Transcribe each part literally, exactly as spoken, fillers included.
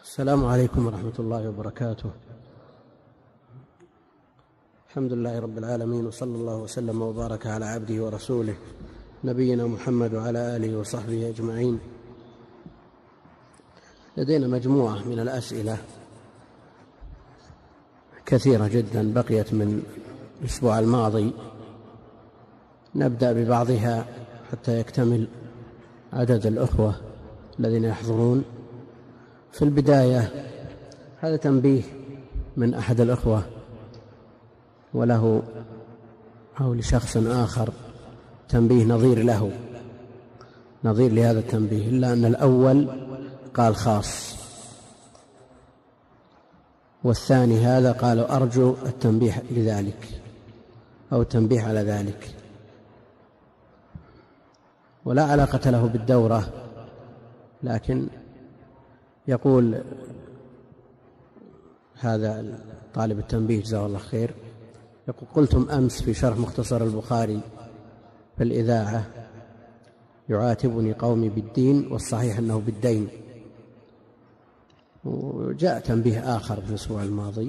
السلام عليكم ورحمة الله وبركاته. الحمد لله رب العالمين، وصلى الله وسلم وبارك على عبده ورسوله نبينا محمد وعلى آله وصحبه أجمعين. لدينا مجموعة من الأسئلة كثيرة جدا بقيت من الأسبوع الماضي، نبدأ ببعضها حتى يكتمل عدد الأخوة الذين يحضرون. في البداية هذا تنبيه من أحد الأخوة وله أو لشخص آخر تنبيه نظير له، نظير لهذا التنبيه، إلا أن الأول قال خاص والثاني هذا قالوا أرجو التنبيه لذلك أو التنبيه على ذلك، ولا علاقة له بالدورة. لكن يقول هذا طالب التنبيه جزاه الله خير، يقول: قلتم أمس في شرح مختصر البخاري في الإذاعة: يعاتبني قومي بالدين والصحيح أنه بالدين. وجاء تنبيه آخر في الأسبوع الماضي،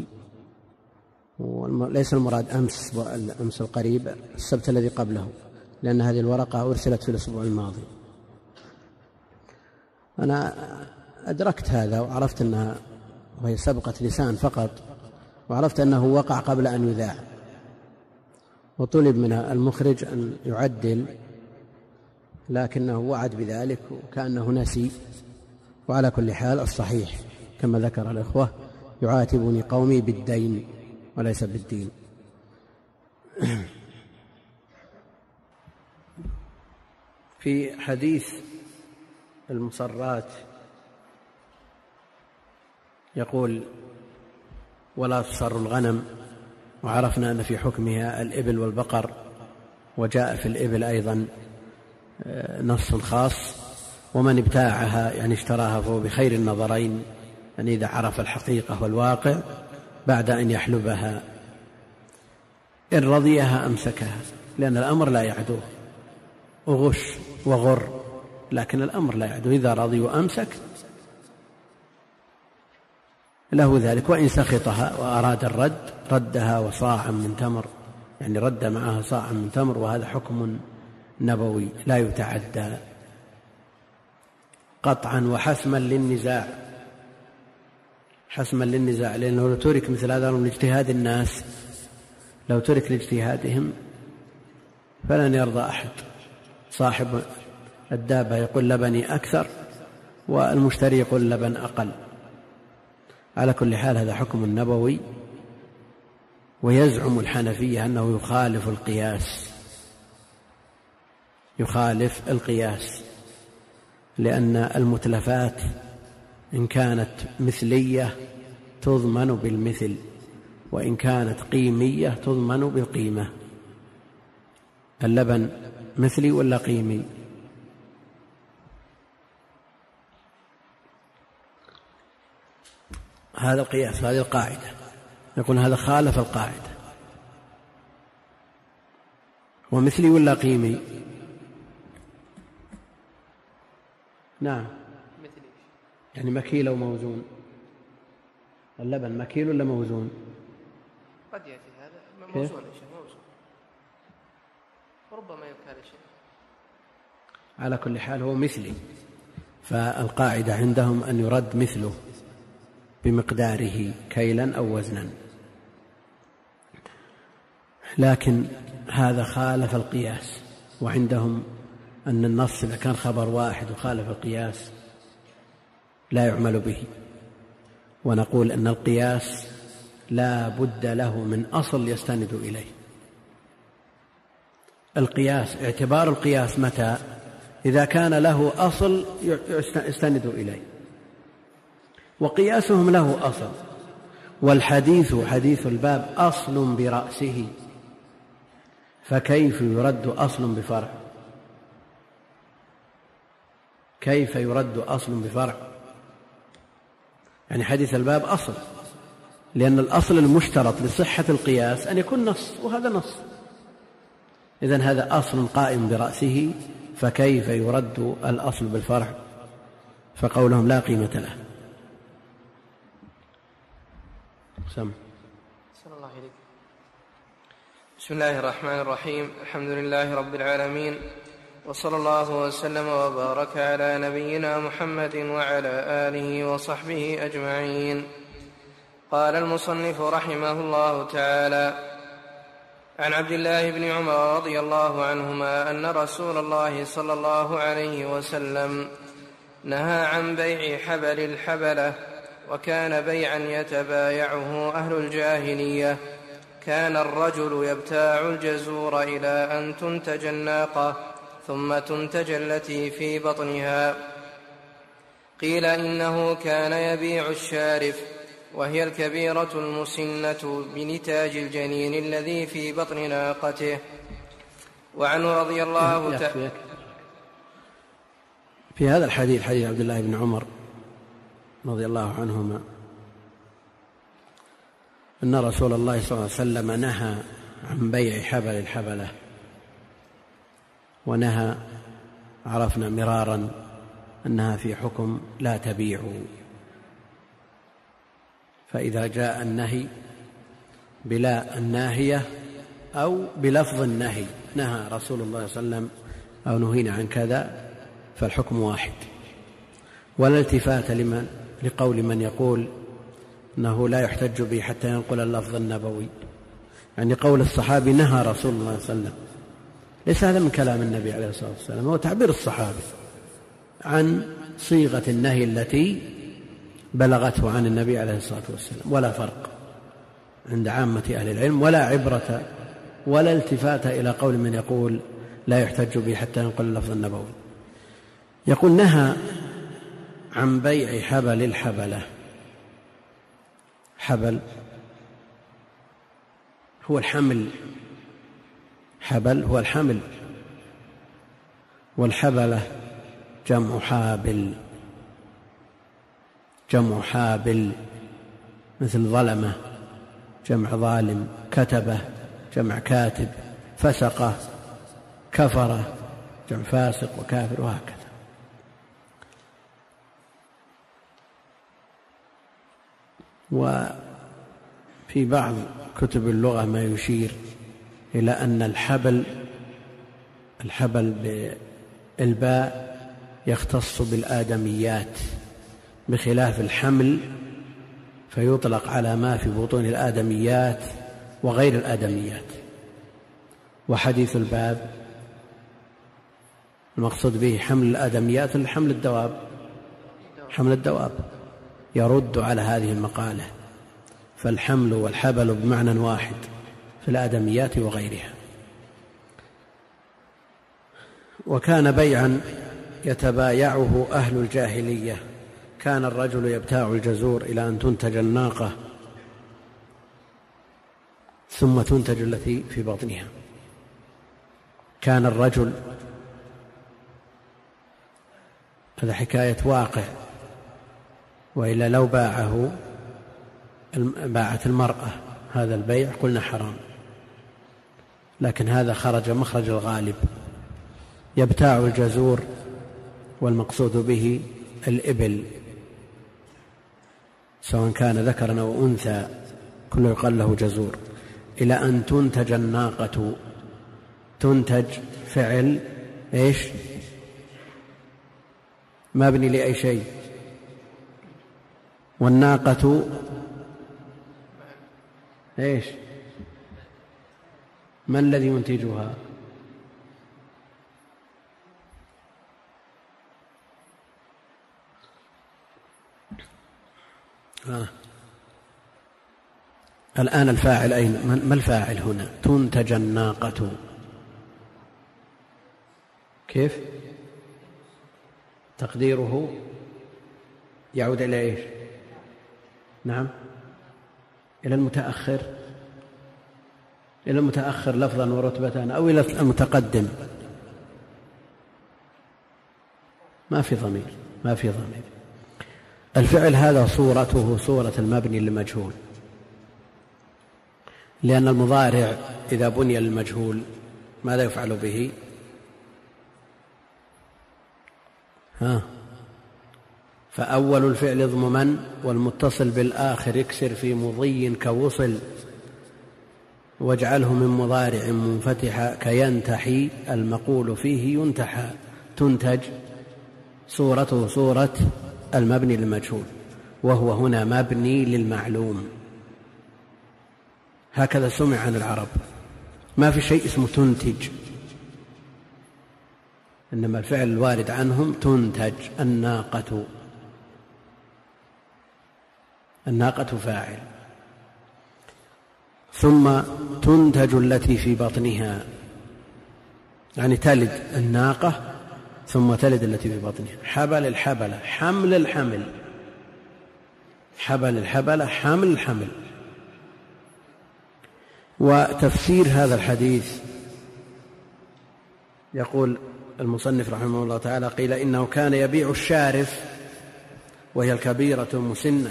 وليس المراد أمس أمس القريب، السبت الذي قبله، لأن هذه الورقة أرسلت في الأسبوع الماضي. أنا أدركت هذا وعرفت أنها وهي سبقة لسان فقط، وعرفت أنه وقع قبل أن يذاع، وطلب من المخرج أن يعدل، لكنه وعد بذلك وكأنه نسي. وعلى كل حال الصحيح كما ذكر الإخوة: يعاتبني قومي بالدين وليس بالدين. في حديث المصرات يقول: ولا تصر الغنم، وعرفنا أن في حكمها الإبل والبقر، وجاء في الإبل أيضا نص خاص: ومن ابتاعها يعني اشتراها فهو بخير النظرين، يعني إذا عرف الحقيقة والواقع بعد أن يحلبها، إن رضيها أمسكها، لأن الأمر لا يعدوه، أغش وغر، لكن الأمر لا يعدوه، إذا رضي وأمسك له ذلك. وإن سخطها وأراد الرد ردها وصاعا من تمر، يعني رد معها صاعا من تمر، وهذا حكم نبوي لا يتعدى قطعا وحسما للنزاع، حسما للنزاع، لأنه لو ترك مثل هذا من اجتهاد الناس، لو ترك لاجتهادهم فلن يرضى أحد. صاحب الدابة يقول لبني أكثر، والمشتري يقول لبن أقل. على كل حال هذا حكم نبوي. ويزعم الحنفية أنه يخالف القياس، يخالف القياس، لأن المتلفات إن كانت مثلية تضمن بالمثل، وإن كانت قيمية تضمن بالقيمة. اللبن مثلي ولا قيمي؟ هذا القياس، هذه القاعدة. يقول هذا خالف القاعدة. ومثلي ولا قيمي؟ نعم مثلي، يعني مكيل أو موزون. اللبن مكيل ولا موزون؟ قد يأتي هذا موزون يا شيخ، موزون، وربما يكال شيء. على كل حال هو مثلي، فالقاعدة عندهم أن يرد مثله بمقداره كيلا أو وزنا. لكن هذا خالف القياس، وعندهم أن النص إذا كان خبر واحد وخالف القياس لا يعمل به. ونقول أن القياس لا بد له من أصل يستند إليه. القياس، اعتبار القياس متى؟ إذا كان له أصل يستند إليه، وقياسهم له أصل. والحديث حديث الباب أصل برأسه، فكيف يرد أصل بفرع؟ كيف يرد أصل بفرع؟ يعني حديث الباب أصل، لأن الأصل المشترط لصحة القياس أن يكون نص، وهذا نص. إذن هذا أصل قائم برأسه، فكيف يرد الأصل بالفرع؟ فقولهم لا قيمة له. سم. صلى الله عليك. بسم الله الرحمن الرحيم. الحمد لله رب العالمين، وصلى الله وسلم وبارك على نبينا محمد وعلى آله وصحبه أجمعين. قال المصنف رحمه الله تعالى: عن عبد الله بن عمر رضي الله عنهما أن رسول الله صلى الله عليه وسلم نهى عن بيع حبل الحبلة، وكان بيعا يتبايعه أهل الجاهلية. كان الرجل يبتاع الجزور إلى أن تنتج الناقة ثم تنتج التي في بطنها. قيل إنه كان يبيع الشارف، وهي الكبيرة المسنة بنتاج الجنين الذي في بطن ناقته. وعنه رضي الله تعالى في هذا الحديث، حديث عبد الله بن عمر رضي الله عنهما، أن رسول الله صلى الله عليه وسلم نهى عن بيع حبل الحبلة، ونهى عرفنا مرارا أنها في حكم لا تبيعوا. فإذا جاء النهي بلا الناهية أو بلفظ النهي، نهى رسول الله صلى الله عليه وسلم أو نهينا عن كذا، فالحكم واحد. ولا التفات لمن لقول من يقول أنه لا يحتج به حتى ينقل اللفظ النبوي، يعني قول الصحابي نهى رسول الله صلى الله عليه وسلم، ليس هذا من كلام النبي عليه الصلاة والسلام، هو تعبير الصحابي عن صيغة النهي التي بلغته عن النبي عليه الصلاة والسلام. ولا فرق عند عامة أهل العلم، ولا عبرة ولا التفات إلى قول من يقول لا يحتج به حتى ينقل اللفظ النبوي. يقول نهى عن بيع حبل الحبلة. حبل هو الحمل، حبل هو الحمل، والحبلة جمع حابل، جمع حابل، مثل ظلمة جمع ظالم، كتبة جمع كاتب، فسقة كفرة جمع فاسق وكافر، وهكذا. وفي بعض كتب اللغة ما يشير إلى أن الحبل الحبل بالباء يختص بالآدميات، بخلاف الحمل فيطلق على ما في بطون الآدميات وغير الآدميات. وحديث الباب المقصود به حمل الآدميات لحمل الدواب، حمل الدواب، يرد على هذه المقالة. فالحمل والحبل بمعنى واحد في الآدميات وغيرها. وكان بيعا يتبايعه أهل الجاهلية. كان الرجل يبتاع الجزور إلى أن تنتج الناقة ثم تنتج التي في بطنها. كان الرجل، هذا حكاية واقع، وإلا لو باعه باعت المرأة هذا البيع قلنا حرام، لكن هذا خرج مخرج الغالب. يبتاع الجزور والمقصود به الإبل، سواء كان ذكرا أو أنثى كله يقال له جزور. إلى أن تنتج الناقة، تنتج فعل إيش؟ مبني لأي شيء. والناقة إيش؟ ما الذي ينتجها؟ آه. الآن الفاعل أين؟ ما الفاعل هنا؟ تنتج الناقة، كيف تقديره؟ يعود إلى إيش؟ نعم، إلى المتأخر، إلى المتأخر لفظا ورتبة، أو إلى المتقدم. ما في ضمير، ما في ضمير. الفعل هذا صورته صورة المبني للمجهول، لأن المضارع إذا بني للمجهول ماذا يفعل به؟ ها فأول الفعل اضممن، والمتصل بالآخر اكسر في مضي كوصل، واجعله من مضارع منفتحا كينتحي، المقول فيه ينتحى، تنتج صورته صورة المبني للمجهول، وهو هنا مبني للمعلوم. هكذا سمع عن العرب، ما في شيء اسمه تنتج، إنما الفعل الوارد عنهم تنتج. الناقة، الناقة فاعل. ثم تنتج التي في بطنها، يعني تلد الناقة ثم تلد التي في بطنها. حبل الحبلة، حمل الحمل، حبل الحبلة، حمل الحمل. وتفسير هذا الحديث يقول المصنف رحمه الله تعالى: قيل إنه كان يبيع الشارف، وهي الكبيرة المسنة،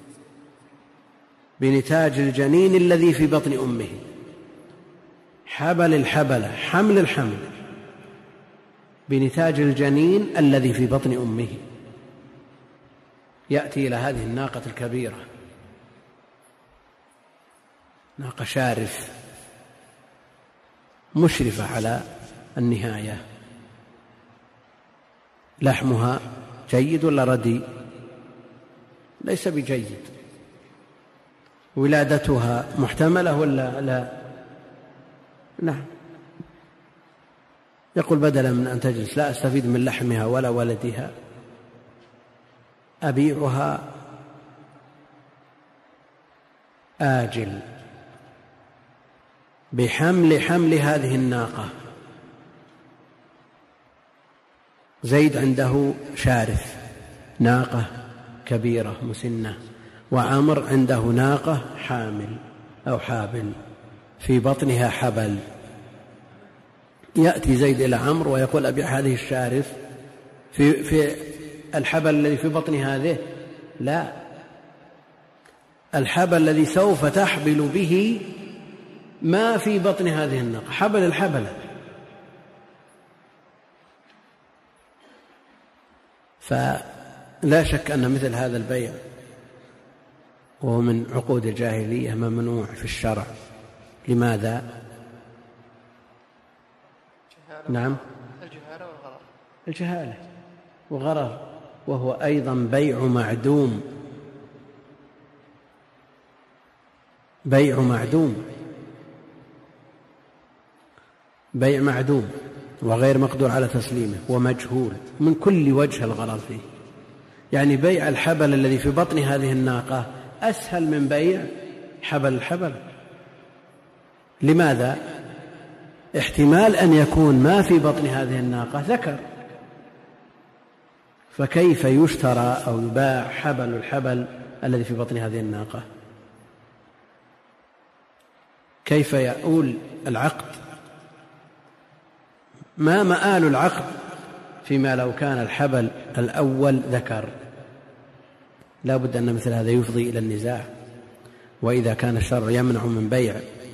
بنتاج الجنين الذي في بطن أمه. حبل الحبلة، حمل الحمل، بنتاج الجنين الذي في بطن أمه. يأتي إلى هذه الناقة الكبيرة، ناقة شارف مشرفة على النهاية. لحمها جيد ولا ردي؟ ليس بجيد. ولادتها محتملة ولا لا؟ نعم. يقول بدلا من أن تجلس لا أستفيد من لحمها ولا ولدها، أبيعها آجل بحمل حمل هذه الناقة. زيد عنده شارف، ناقة كبيرة مسنة، وعمر عنده ناقة حامل أو حابل في بطنها حبل. يأتي زيد إلى عمرو ويقول: أبيع هذه الشارف في, في الحبل الذي في بطن هذه. لا، الحبل الذي سوف تحبل به ما في بطن هذه الناقة، حبل الحبلة. فلا شك أن مثل هذا البيع وهو من عقود الجاهلية ممنوع في الشرع. لماذا؟ نعم، الجهالة والغرر. الجهالة وغرر، وهو أيضا بيع معدوم، بيع معدوم، بيع معدوم وغير مقدور على تسليمه ومجهول من كل وجه الغرر فيه. يعني بيع الحبل الذي في بطن هذه الناقة أسهل من بيع حبل الحبل. لماذا؟ احتمال أن يكون ما في بطن هذه الناقة ذكر، فكيف يشترى أو يباع حبل الحبل الذي في بطن هذه الناقة؟ كيف يؤول العقد؟ ما مآل العقد فيما لو كان الحبل الأول ذكر؟ لا بد أن مثل هذا يفضي إلى النزاع. وإذا كان الشرع يمنع من بيع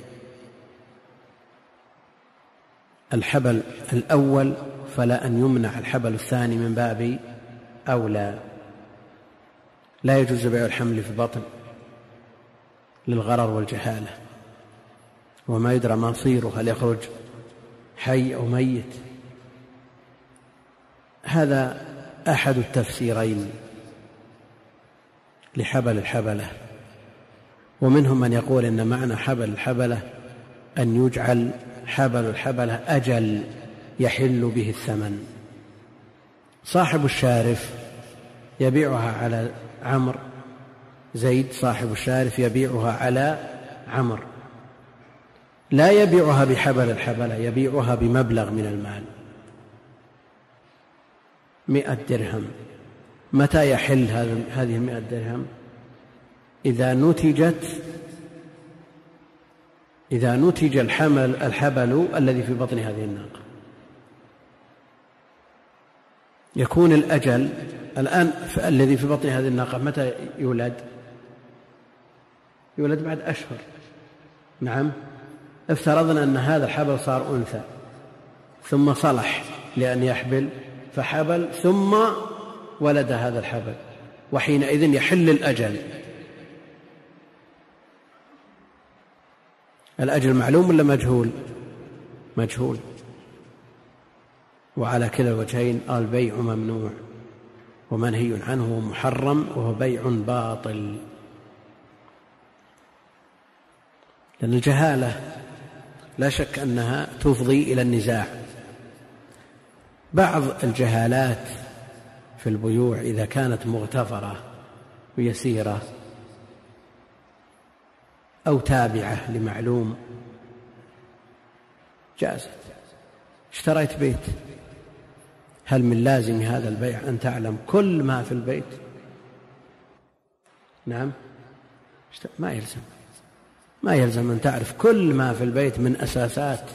الحبل الأول فلا أن يمنع الحبل الثاني من باب أولى. لا يجوز بيع الحمل في البطن للغرر والجهالة، وما يدرى مصيره، هل يخرج حي أو ميت. هذا أحد التفسيرين لحبل الحبلة. ومنهم من يقول إن معنى حبل الحبلة أن يجعل حبل الحبلة أجل يحل به الثمن. صاحب الشارف يبيعها على عمرو، زيد صاحب الشارف يبيعها على عمرو، لا يبيعها بحبل الحبلة، يبيعها بمبلغ من المال، مئة درهم. متى يحل هذه المئة درهم؟ إذا نتجت إذا نتج الحمل الحبل الذي في بطن هذه الناقة. يكون الأجل الآن الذي في بطن هذه الناقة متى يولد؟ يولد بعد أشهر. نعم، افترضنا أن هذا الحبل صار أنثى ثم صلح لأن يحبل فحبل ثم ولد هذا الحبل، وحينئذ يحل الأجل. الأجل معلوم ولا مجهول؟ مجهول. وعلى كلا الوجهين البيع ممنوع ومنهي عنه محرم وهو بيع باطل، لأن الجهالة لا شك أنها تفضي إلى النزاع. بعض الجهالات في البيوع إذا كانت مغتفرة ويسيرة أو تابعة لمعلوم جازت. اشتريت بيت، هل من لازم هذا البيع أن تعلم كل ما في البيت؟ نعم، ما يلزم ما يلزم أن تعرف كل ما في البيت من أساسات.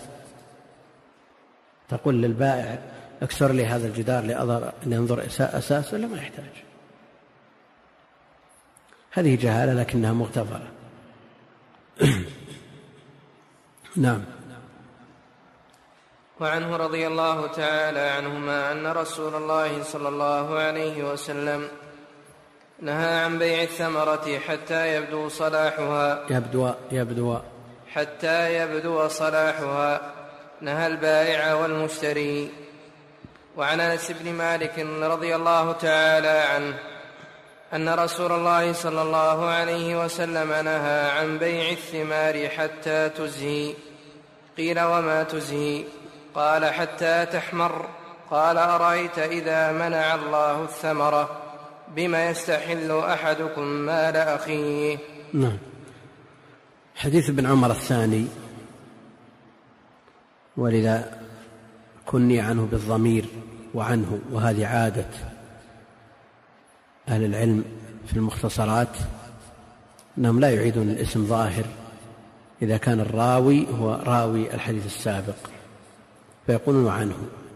تقول للبائع اكسر لي هذا الجدار لأنظر أساس، ولا ما يحتاج. هذه جهالة لكنها مغتفرة. نعم. وعنه رضي الله تعالى عنهما أن رسول الله صلى الله عليه وسلم نهى عن بيع الثمرة حتى يبدو صلاحها يبدو يبدو حتى يبدو صلاحها، نهى البائع والمشتري. وعن أنس بن مالك رضي الله تعالى عنه أن رسول الله صلى الله عليه وسلم نهى عن بيع الثمار حتى تزهي. قيل وما تزهي؟ قال حتى تحمر. قال أرأيت إذا منع الله الثمرة بما يستحل أحدكم مال أخيه. نعم. حديث ابن عمر الثاني، ولذا كني عنه بالضمير وعنه، وهذه عادة أهل العلم في المختصرات أنهم لا يعيدون الاسم ظاهر إذا كان الراوي هو راوي الحديث السابق، فيقولون عنه.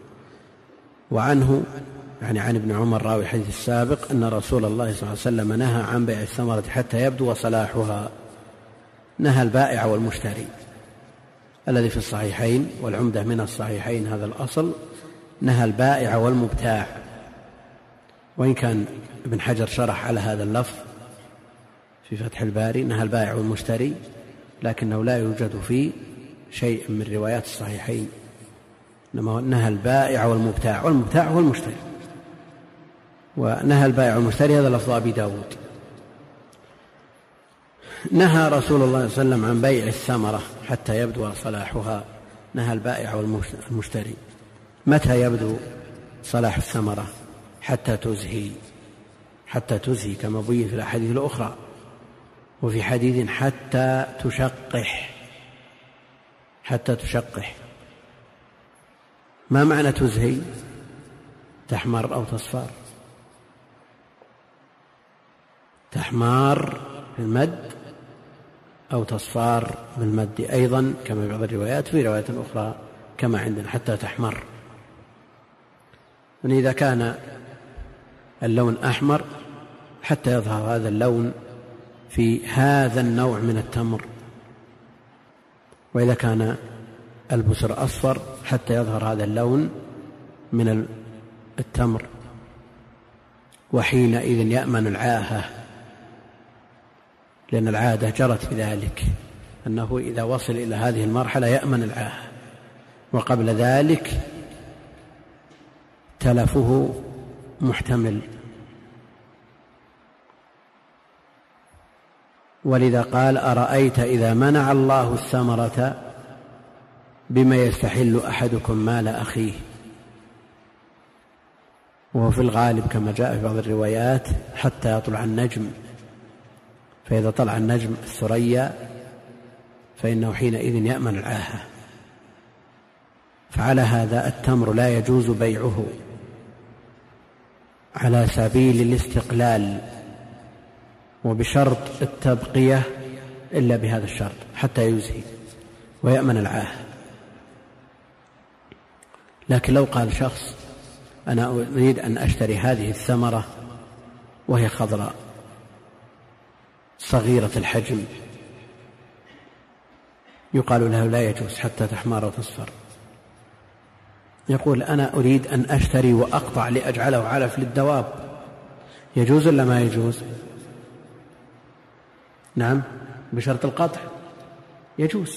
وعنه يعني عن ابن عمر راوي الحديث السابق أن رسول الله صلى الله عليه وسلم نهى عن بيع الثمرة حتى يبدو صلاحها. نهى البائع والمشتري الذي في الصحيحين، والعمدة من الصحيحين هذا الأصل، نهى البائع والمبتاع. وإن كان ابن حجر شرح على هذا اللفظ في فتح الباري، نهى البائع والمشتري، لكنه لا يوجد فيه شيء من روايات الصحيحين، إنما نهى البائع والمبتاع، والمبتاع هو المشتري. ونهى البائع والمشتري هذا لفظ أبي داود. نهى رسول الله صلى الله عليه وسلم عن بيع الثمرة حتى يبدو صلاحها. نهى البائع والمشتري. متى يبدو صلاح الثمرة؟ حتى تزهي، حتى تزهي كما بين في الأحاديث الأخرى. وفي حديث حتى تشقح، حتى تشقح. ما معنى تزهي؟ تحمر أو تصفر. تحمار بالمد أو تصفار بالمد أيضا كما في بعض الروايات، في رواية أخرى كما عندنا حتى تحمر. وإذا كان اللون أحمر حتى يظهر هذا اللون في هذا النوع من التمر، وإذا كان البسر أصفر حتى يظهر هذا اللون من التمر. وحينئذ يأمن العاهة، لأن العادة جرت بذلك أنه إذا وصل إلى هذه المرحلة يأمن العاهة، وقبل ذلك تلفه محتمل. ولذا قال أرأيت إذا منع الله الثمرة بما يستحل أحدكم مال أخيه. وهو في الغالب كما جاء في بعض الروايات حتى يطلع النجم، فإذا طلع النجم الثريا فإنه حينئذ يأمن العاهة. فعلى هذا التمر لا يجوز بيعه على سبيل الاستقلال وبشرط التبقية إلا بهذا الشرط حتى يزهي ويأمن العاهة. لكن لو قال شخص أنا أريد أن أشتري هذه الثمرة وهي خضراء صغيرة الحجم، يقال له لا يجوز حتى تحمر وتصفر. يقول أنا أريد أن أشتري وأقطع لأجعله علف للدواب، يجوز ولا ما يجوز؟ نعم، بشرط القطع يجوز،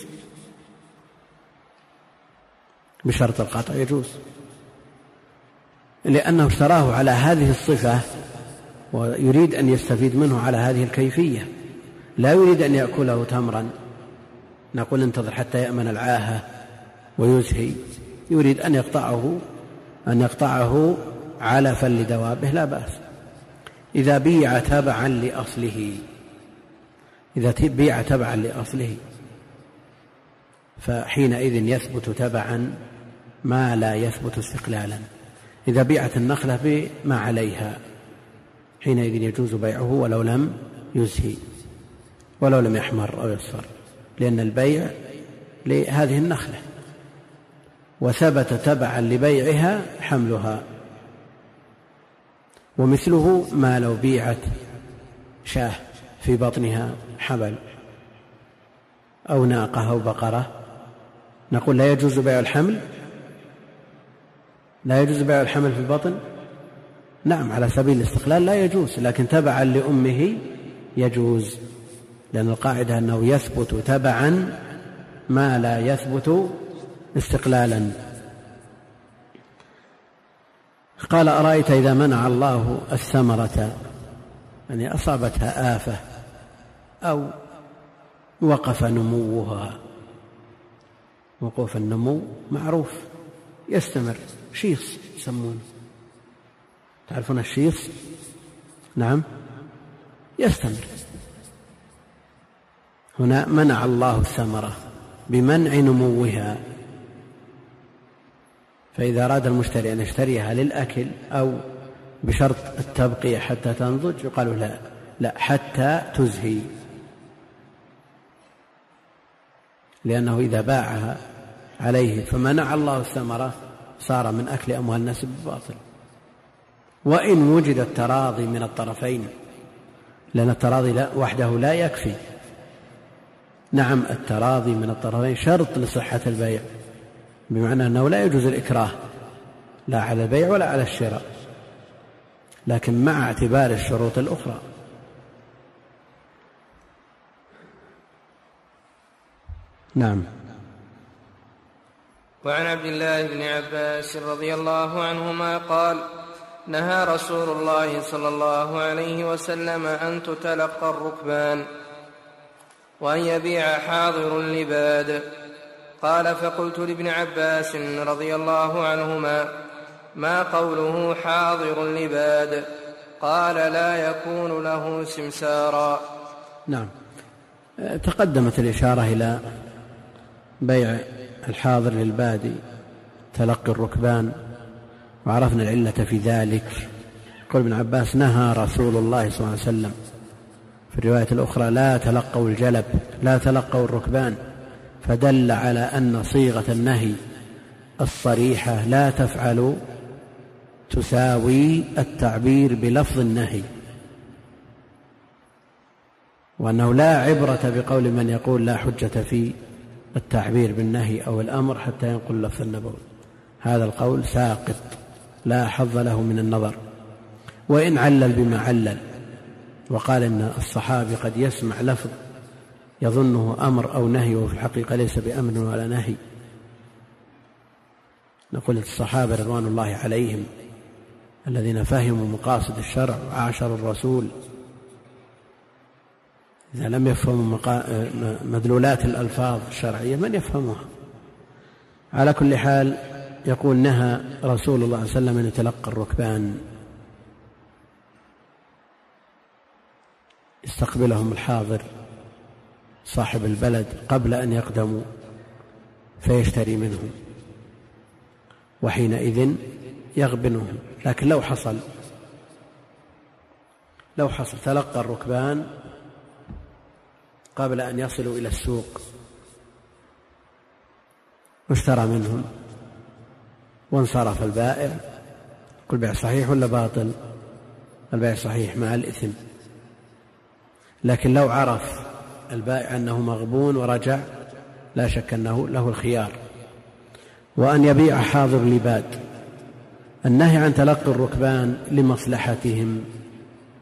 بشرط القطع يجوز، لأنه اشتراه على هذه الصفة ويريد أن يستفيد منه على هذه الكيفية، لا يريد أن يأكله تمرا نقول انتظر حتى يأمن العاهة ويزهي، يريد أن يقطعه أن يقطعه علفا لدوابه لا بأس. إذا بيع تبعا لأصله، إذا بيع تبعا لأصله فحينئذ يثبت تبعا ما لا يثبت استقلالا. إذا بيعت النخلة بما عليها حينئذ يجوز بيعه ولو لم يزهي ولو لم يحمر أو يصفر، لأن البيع لهذه النخلة وثبت تبعا لبيعها حملها. ومثله ما لو بيعت شاه في بطنها حبل أو ناقة أو بقرة، نقول لا يجوز بيع الحمل، لا يجوز بيع الحمل في البطن، نعم على سبيل الاستقلال لا يجوز، لكن تبعا لأمه يجوز، لأن القاعدة أنه يثبت تبعا ما لا يثبت استقلالا. قال أرأيت إذا منع الله الثمرة، يعني أصابتها آفة أو وقف نموها، وقوف النمو معروف يستمر، شيص يسمونه، تعرفون الشيص؟ نعم يستمر. هنا منع الله الثمرة بمنع نموها، فإذا أراد المشتري أن يشتريها للأكل أو بشرط التبقية حتى تنضج يقال لا لا حتى تزهي، لأنه إذا باعها عليه فمنع الله الثمرة صار من أكل أموال الناس بالباطل. وإن وجد التراضي من الطرفين، لأن التراضي لا وحده لا يكفي، نعم التراضي من الطرفين شرط لصحة البيع، بمعنى أنه لا يجوز الإكراه لا على البيع ولا على الشراء، لكن مع اعتبار الشروط الأخرى. نعم. وعن عبد الله بن عباس رضي الله عنهما قال: نهى رسول الله صلى الله عليه وسلم أن تتلقى الركبان وأن يبيع حاضر لباد. قال: فقلت لابن عباس رضي الله عنهما: ما قوله حاضر لباد؟ قال: لا يكون له سمسارا. نعم، تقدمت الإشارة إلى بيع الحاضر للبادي تلقي الركبان، وعرفنا العلة في ذلك. قال ابن عباس: نهى رسول الله صلى الله عليه وسلم. في الرواية الأخرى: لا تلقوا الجلب، لا تلقوا الركبان، فدل على أن صيغة النهي الصريحة لا تفعل تساوي التعبير بلفظ النهي، وأنه لا عبرة بقول من يقول لا حجة في التعبير بالنهي أو الأمر حتى ينقل لفظ النبوي، هذا القول ساقط لا حظ له من النظر. وإن علل بما علل وقال إن الصحابي قد يسمع لفظ يظنه أمر أو نهي وفي الحقيقة ليس بأمر ولا نهي، نقول الصحابة رضوان الله عليهم الذين فهموا مقاصد الشرع وعاشروا الرسول، إذا لم يفهموا مدلولات الألفاظ الشرعية من يفهمها؟ على كل حال يقول: نهى رسول الله صلى الله عليه وسلم أن يتلقى الركبان، يستقبلهم الحاضر صاحب البلد قبل أن يقدموا فيشتري منهم، وحينئذ يغبنهم. لكن لو حصل لو حصل تلقى الركبان قبل أن يصلوا إلى السوق واشترى منهم وانصرف البائع، قل بيع صحيح ولا باطل؟ البيع صحيح مع الإثم. لكن لو عرف البائع أنه مغبون ورجع لا شك أنه له الخيار. وأن يبيع حاضر لباد، النهي عن تلقي الركبان لمصلحتهم،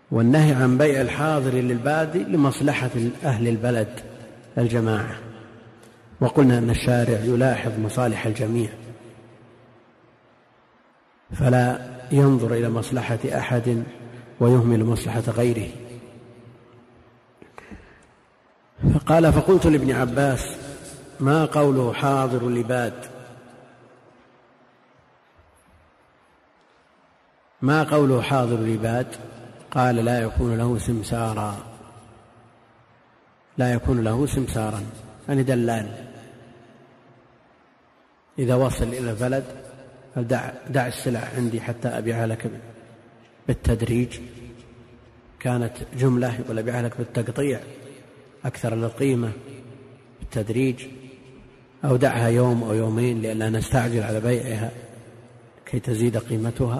والنهي عن بيع الحاضر للبادي لمصلحة أهل البلد الجماعة. وقلنا أن الشارع يلاحظ مصالح الجميع فلا ينظر إلى مصلحة أحد ويهمل مصلحة غيره. فقال: فقلت لابن عباس: ما قوله حاضر لباد؟ ما قوله حاضر لباد؟ قال: لا يكون له سمسارا، لا يكون له سمسارا يعني دلال. إذا وصل إلى البلد دع, دع السلع عندي حتى أبيعها لك بالتدريج، كانت جملة يقول أبيعها لك بالتقطيع أكثر للقيمة بالتدريج، أو دعها يوم أو يومين لئلا نستعجل على بيعها كي تزيد قيمتها،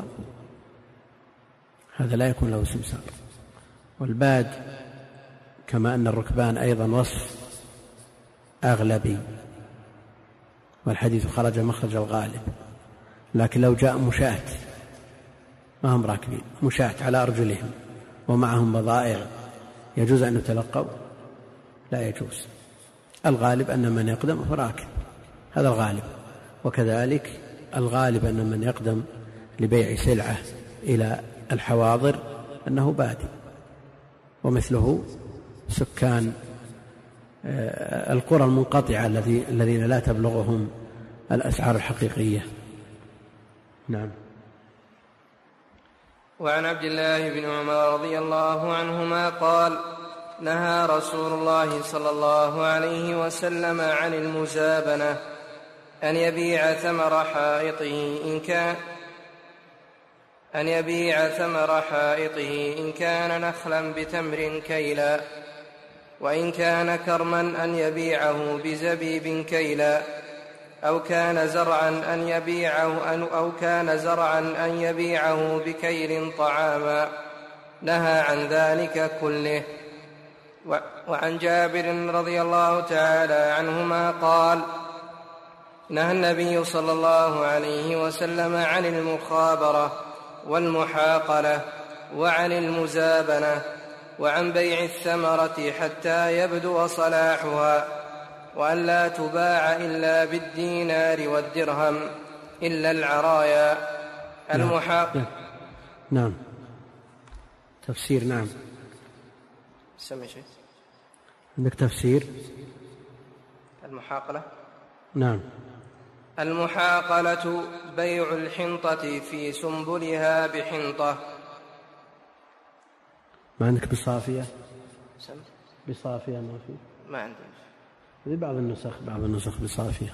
هذا لا يكون له سمسار. والباد كما أن الركبان أيضا وصف أغلبي، والحديث خرج مخرج الغالب، لكن لو جاء مشاة ما هم راكبين، مشاة على أرجلهم ومعهم بضائع يجوز أن يتلقوا؟ لا يجوز. الغالب أن من يقدم هو راكب، هذا الغالب. وكذلك الغالب أن من يقدم لبيع سلعة إلى الحواضر أنه بادي، ومثله سكان القرى المنقطعة الذين لا تبلغهم الأسعار الحقيقية. نعم. وعن عبد الله بن عمر رضي الله عنهما قال: نهى رسول الله صلى الله عليه وسلم عن المزابنة، أن يبيع ثمر حائطه إن كان أن يبيع ثمر حائطه إن كان نخلا بتمر كيلا، وإن كان كرما أن يبيعه بزبيب كيلا، أو كان زرعا أن يبيعه أن أو كان زرعا أن يبيعه بكيل طعاما. نهى عن ذلك كله. وعن جابر رضي الله تعالى عنهما قال: نهى النبي صلى الله عليه وسلم عن المخابرة والمحاقلة وعن المزابنة وعن بيع الثمرة حتى يبدو صلاحها، وأن لا تباع إلا بالدينار والدرهم إلا العرايا. المحاقلة. نعم. تفسير. نعم. سمي شيء عندك تفسير؟ المحاقلة. نعم. المحاقلة بيع الحنطة في سنبلها بحنطة. ما عندك بصافية؟ سم. بصافية ما في؟ ما عندي. هذه بعض النسخ بعض النسخ بصافية.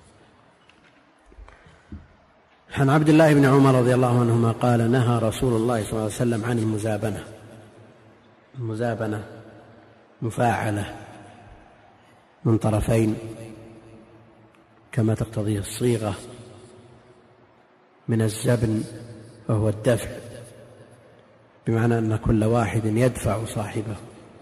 عن عبد الله بن عمر رضي الله عنهما قال: نهى رسول الله صلى الله عليه وسلم عن المزابنة. المزابنة مفاعلة من طرفين كما تقتضيه الصيغة، من الزبن وهو الدفع، بمعنى أن كل واحد يدفع صاحبه.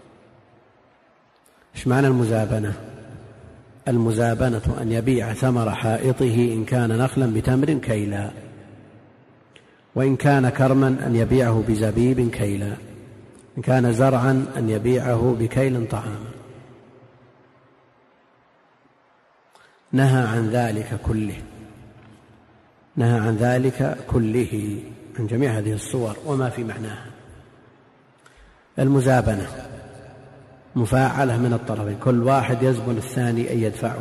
إيش معنى المزابنة؟ المزابنة أن يبيع ثمر حائطه إن كان نخلا بتمر كيلا، وإن كان كرما أن يبيعه بزبيب كيلا، إن كان زرعا أن يبيعه بكيل طعاما. نهى عن ذلك كله، نهى عن ذلك كله، عن جميع هذه الصور وما في معناها. المزابنة مفاعلة من الطرفين، كل واحد يزبن الثاني أن يدفعه.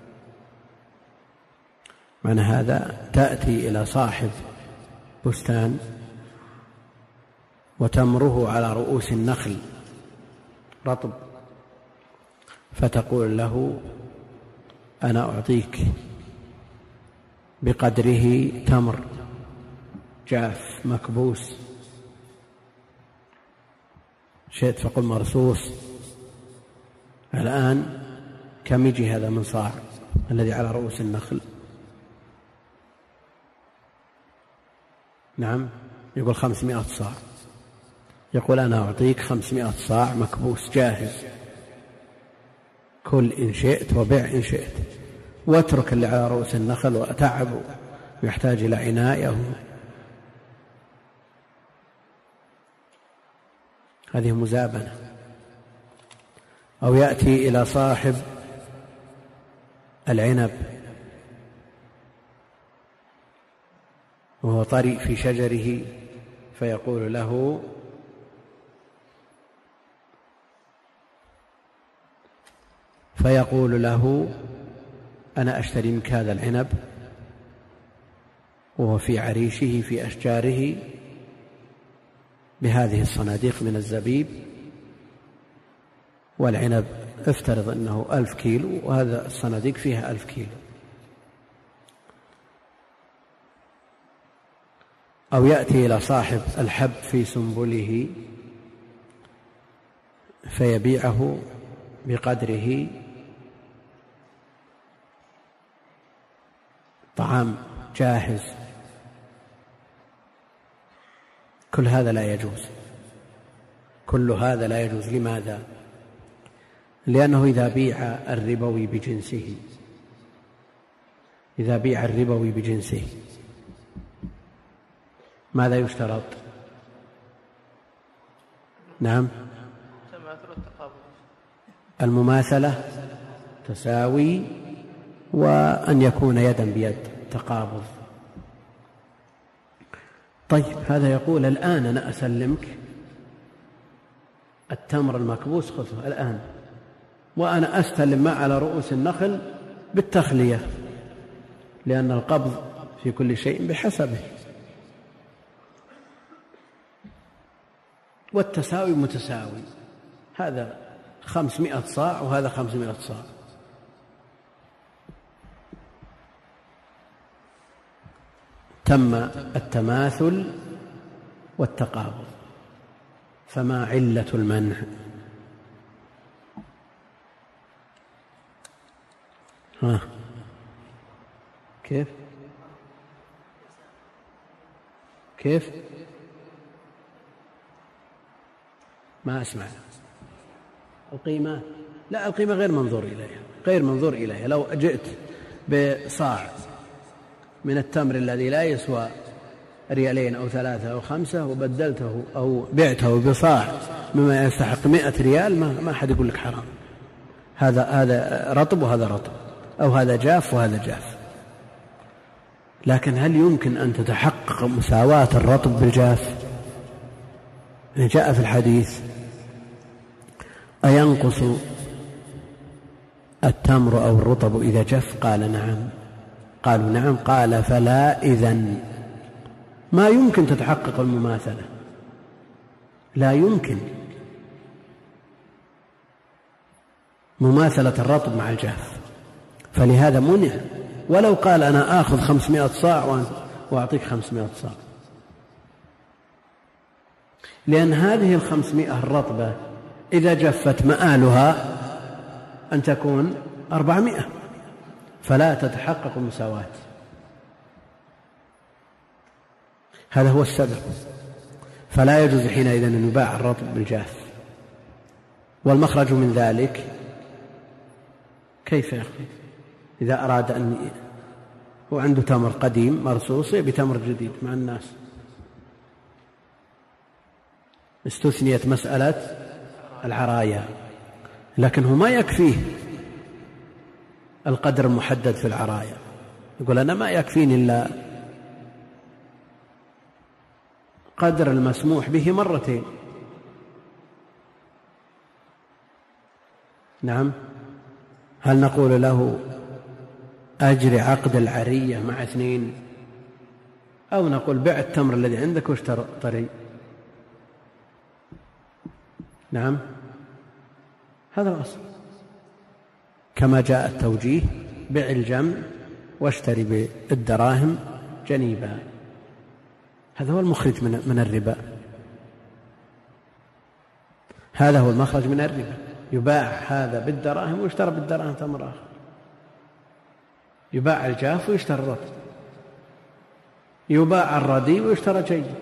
معنى هذا تأتي إلى صاحب بستان وتمره على رؤوس النخل رطب، فتقول له: أنا أعطيك بقدره تمر جاف مكبوس، شئت فقل مرصوص. الآن كم يجي هذا من صاع الذي على رؤوس النخل؟ نعم، يقول خمسمائة صاع. يقول: أنا أعطيك خمسمائة صاع مكبوس جاهز، كل إن شئت وبيع إن شئت، واترك اللي على رؤوس النخل وأتعب ويحتاج إلى عناية. هذه مزابنة. أو يأتي إلى صاحب العنب وهو طري في شجره فيقول له فيقول له أنا أشتري منك هذا العنب وهو في عريشه في أشجاره بهذه الصناديق من الزبيب، والعنب افترض أنه ألف كيلو وهذا الصناديق فيها ألف كيلو. أو يأتي إلى صاحب الحب في سنبله فيبيعه بقدره طعام جاهز. كل هذا لا يجوز، كل هذا لا يجوز. لماذا؟ لأنه إذا بيع الربوي بجنسه إذا بيع الربوي بجنسه ماذا يشترط؟ نعم، المماثلة، تساوي، وأن يكون يدا بيد، تقابض. طيب هذا يقول الآن أنا أسلمك التمر المكبوس خذه الآن، وأنا أستلم ما على رؤوس النخل بالتخلية، لأن القبض في كل شيء بحسبه، والتساوي متساوي، هذا خمسمائة صاع وهذا خمسمائة صاع. تم التماثل والتقابض، فما علة المنع؟ ها كيف كيف ما أسمع. القيمة، لا، القيمة غير منظور إليها، غير منظور إليها. لو جئت بصاع من التمر الذي لا يسوى ريالين أو ثلاثة أو خمسة وبدلته أو بعته بصاع مما يستحق مئة ريال، ما ما أحد يقول لك حرام. هذا هذا رطب وهذا رطب، أو هذا جاف وهذا جاف. لكن هل يمكن أن تتحقق مساواة الرطب بالجاف؟ جاء في الحديث أينقص التمر أو الرطب إذا جف؟ قال نعم. قالوا نعم. قال فلا إذن ما يمكن تتحقق المماثلة، لا يمكن مماثلة الرطب مع الجاف، فلهذا منع. ولو قال أنا آخذ خمسمائة صاع وأعطيك خمسمائة صاع، لأن هذه الخمسمائة الرطبة إذا جفت مآلها أن تكون أربعمائة، فلا تتحقق المساواة. هذا هو السبب. فلا يجوز حينئذ أن يباع الرطب بالجاف. والمخرج من ذلك كيف يا أخي؟ إذا أراد أن هو عنده تمر قديم مرصوص بتمر جديد مع الناس، استثنيت مسألة العرايا، لكن هو ما يكفيه القدر المحدد في العرايا. يقول أنا ما يكفيني إلا قدر المسموح به مرتين. نعم. هل نقول له أجري عقد العرية مع اثنين، أو نقول بيع التمر الذي عندك واشتري طري؟ نعم، هذا الأصل. كما جاء التوجيه بيع الجمع واشتري بالدراهم جنيبا، هذا هو المخرج من من الربا. هذا هو المخرج من الربا. يباع هذا بالدراهم ويشترى بالدراهم تمر آخر، يباع الجاف ويشترى الرطب، يباع الرديء ويشترى جيد.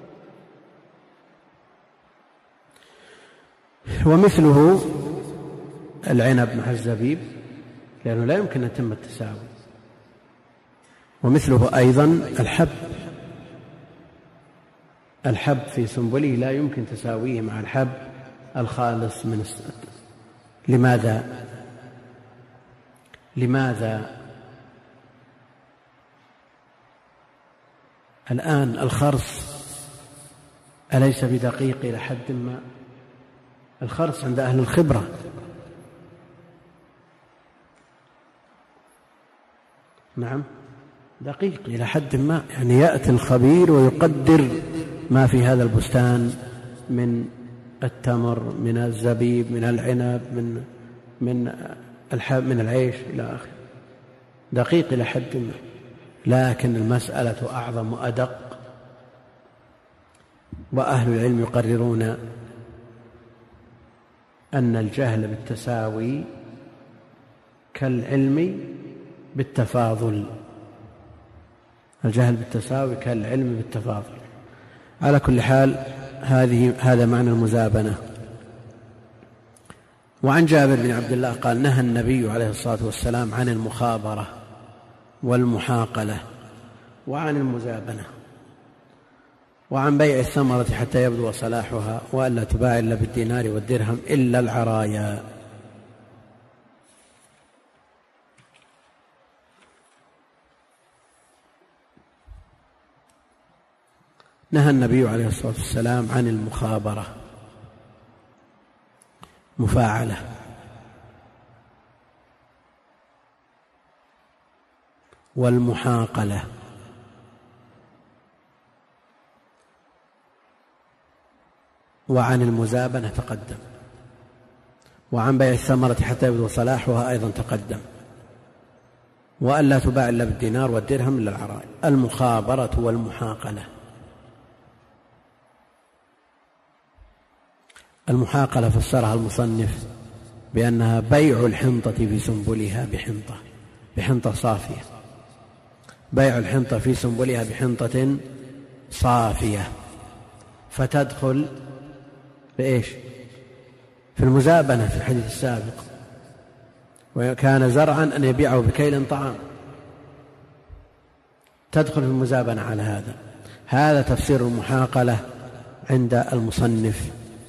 ومثله العنب مع الزبيب، لأنه لا يمكن أن يتم التساوي. ومثله أيضا الحب، الحب في سنبله لا يمكن تساويه مع الحب الخالص من السنة. لماذا؟ لماذا؟ الآن الخرص أليس بدقيق إلى حد ما؟ الخرص عند أهل الخبرة نعم دقيق إلى حد ما، يعني يأتي الخبير ويقدر ما في هذا البستان من التمر، من الزبيب، من العنب، من من الحب، من العيش إلى آخره، دقيق إلى حد ما. لكن المسألة أعظم وأدق، وأهل العلم يقررون أن الجهل بالتساوي كالعلم بالتفاضل. الجهل بالتساوي كالعلم بالتفاضل. على كل حال هذه هذا معنى المزابنة. وعن جابر بن عبد الله قال: نهى النبي عليه الصلاة والسلام عن المخابرة والمحاقلة وعن المزابنة وعن بيع الثمرة حتى يبدو صلاحها وألا تباع إلا بالدينار والدرهم إلا العرايا. نهى النبي عليه الصلاة والسلام عن المخابرة مفاعلة والمحاقلة وعن المزابنة تقدم، وعن بيع الثمرة حتى يبدو صلاحها أيضا تقدم، وألا تباع إلا بالدينار والدرهم إلا العرايا. المخابرة والمحاقلة. المحاقلة فسرها المصنف بأنها بيع الحنطة في سنبلها بحنطة بحنطة صافية، بيع الحنطة في سنبلها بحنطة صافية، فتدخل بإيش؟ في المزابنة في الحديث السابق، وكان زرعا أن يبيعه بكيل طعام، تدخل في المزابنة على هذا. هذا تفسير المحاقلة عند المصنف.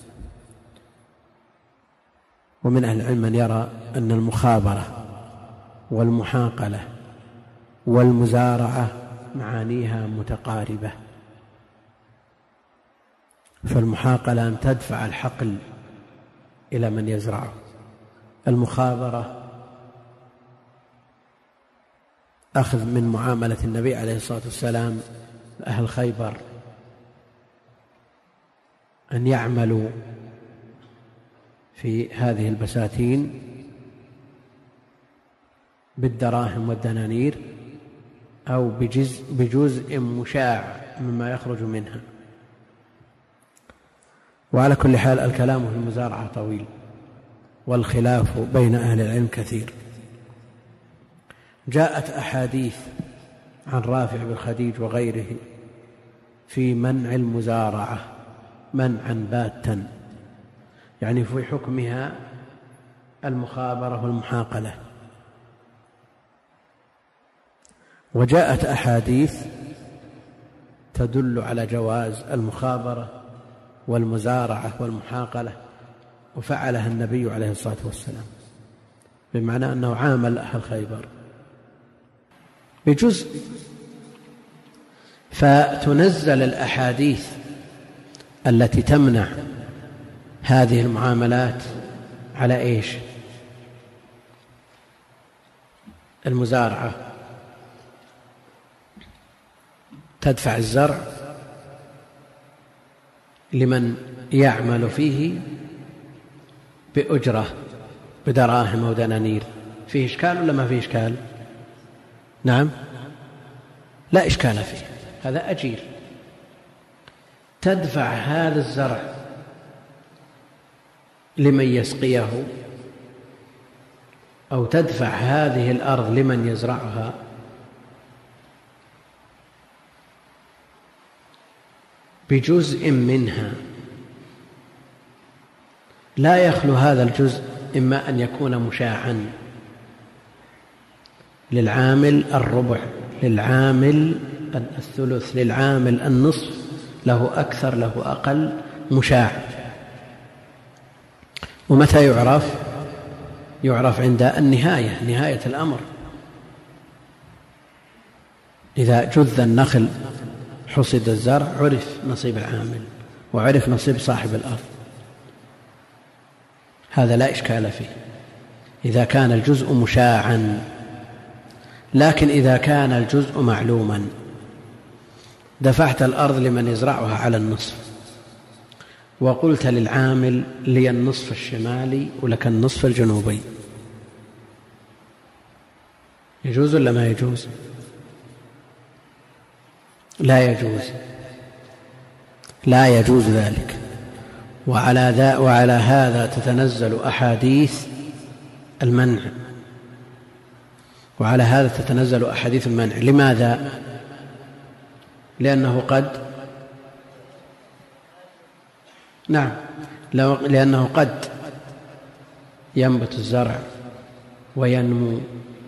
ومن أهل العلم من يرى أن المخابرة والمحاقلة والمزارعة معانيها متقاربة، فالمحاقلة أن تدفع الحقل إلى من يزرعه، المخابرة أخذ من معاملة النبي عليه الصلاة والسلام أهل خيبر أن يعملوا في هذه البساتين بالدراهم والدنانير أو بجزء, بجزء مشاع مما يخرج منها. وعلى كل حال الكلام في المزارعة طويل، والخلاف بين أهل العلم كثير. جاءت أحاديث عن رافع بن خديج وغيره في منع المزارعة منعا باتا، يعني في حكمها المخابرة والمحاقلة. وجاءت أحاديث تدل على جواز المخابرة والمزارعة والمحاقلة، وفعلها النبي عليه الصلاة والسلام، بمعنى أنه عامل أهل خيبر بجزء. فتنزل الأحاديث التي تمنع هذه المعاملات على إيش؟ المزارعة تدفع الزرع لمن يعمل فيه بأجرة بدراهم أو دنانير. فيه إشكال ولا ما فيه إشكال؟ نعم، لا إشكال فيه، هذا أجير. تدفع هذا الزرع لمن يسقيه، أو تدفع هذه الأرض لمن يزرعها، بجزء منها لا يخلو هذا الجزء إما أن يكون مشاعا للعامل الربع، للعامل الثلث، للعامل النصف، له أكثر له أقل مشاع. ومتى يعرف؟ يعرف عند النهاية، نهاية الأمر، إذا جذ النخل حصد الزرع عرف نصيب العامل وعرف نصيب صاحب الأرض، هذا لا إشكال فيه إذا كان الجزء مشاعا. لكن إذا كان الجزء معلوما، دفعت الأرض لمن يزرعها على النصف وقلت للعامل لي النصف الشمالي ولك النصف الجنوبي، يجوز ولا ما يجوز؟ لا يجوز، لا يجوز ذلك. وعلى, ذا وعلى هذا تتنزل أحاديث المنع، وعلى هذا تتنزل أحاديث المنع. لماذا؟ لأنه قد نعم لأنه قد ينبت الزرع وينمو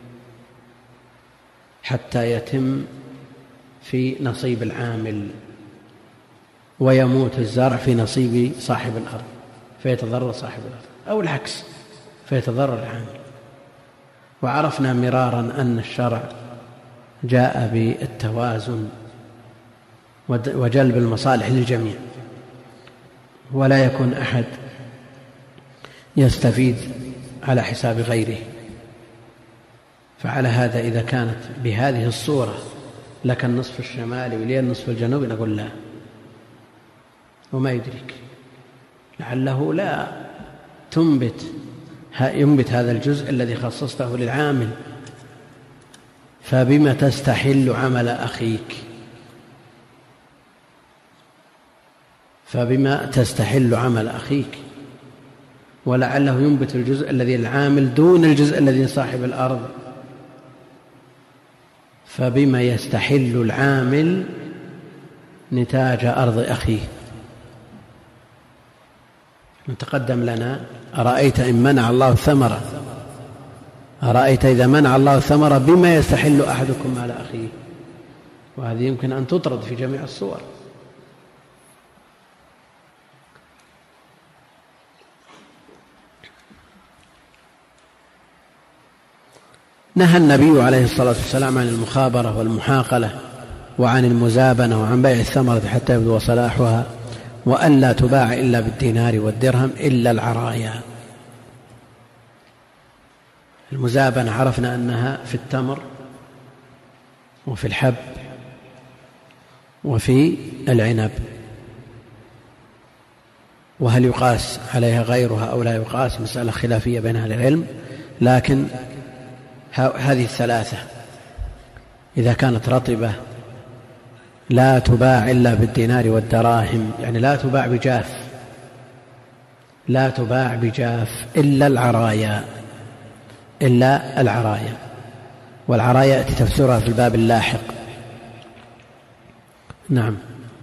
حتى يتم في نصيب العامل، ويموت الزرع في نصيب صاحب الأرض فيتضرر صاحب الأرض، أو العكس فيتضرر العامل. وعرفنا مرارا أن الشرع جاء بالتوازن وجلب المصالح للجميع، ولا يكون أحد يستفيد على حساب غيره. فعلى هذا إذا كانت بهذه الصورة لك النصف الشمالي ولي النصف الجنوبي نقول لا، وما يدريك لعله لا تنبت ينبت هذا الجزء الذي خصصته للعامل، فبما تستحل عمل أخيك فبما تستحل عمل أخيك ولعله ينبت الجزء الذي للعامل دون الجزء الذي لصاحب الأرض، فبما يستحل العامل نتاج أرض أخيه. نتقدم لنا أرأيت إن منع الله الثمرة، أرأيت إذا منع الله الثمرة بما يستحل أحدكم مال أخيه، وهذه يمكن أن تطرد في جميع الصور. نهى النبي عليه الصلاة والسلام عن المخابرة والمحاقلة وعن المزابنة وعن بيع الثمرة حتى يبدو صلاحها، وأن لا تباع إلا بالدينار والدرهم إلا العرايا. المزابنة عرفنا أنها في التمر وفي الحب وفي العنب، وهل يقاس عليها غيرها أو لا يقاس مسألة خلافية بين أهل العلم، لكن هذه الثلاثة إذا كانت رطبة لا تباع إلا بالدينار والدراهم، يعني لا تباع بجاف، لا تباع بجاف إلا العرايا، إلا العرايا. والعرايا يأتي تفسيرها في الباب اللاحق. نعم.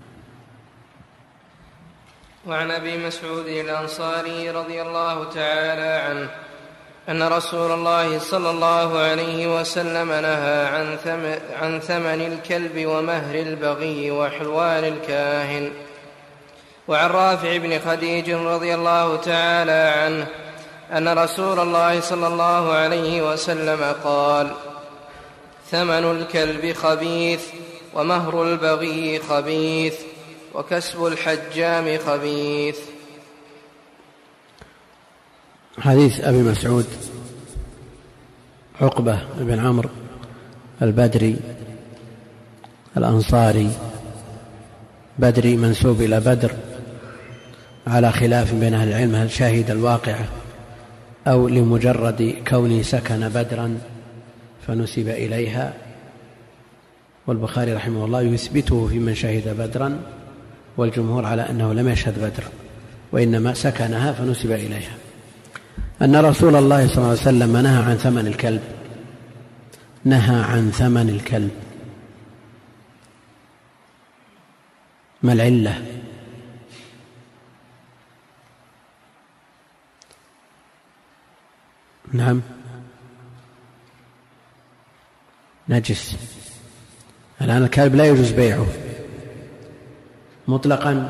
وعن أبي مسعود الأنصاري رضي الله تعالى عنه أن رسول الله صلى الله عليه وسلم نهى عن ثمن, عن ثمن الكلب ومهر البغي وحلوان الكاهن. وعن رافع بن خديج رضي الله تعالى عنه أن رسول الله صلى الله عليه وسلم قال: ثمن الكلب خبيث، ومهر البغي خبيث، وكسب الحجام خبيث. حديث أبي مسعود عقبة بن عمرو البدري الأنصاري، بدري منسوب إلى بدر، على خلاف بين أهل العلم هل شهد الواقعة أو لمجرد كونه سكن بدرا فنسب إليها، والبخاري رحمه الله يثبته في من شهد بدرا، والجمهور على أنه لم يشهد بدرا وإنما سكنها فنسب إليها. أن رسول الله صلى الله عليه وسلم نهى عن ثمن الكلب، نهى عن ثمن الكلب. ما العلة؟ نعم، نجس. الآن الكلب لا يجوز بيعه، مطلقا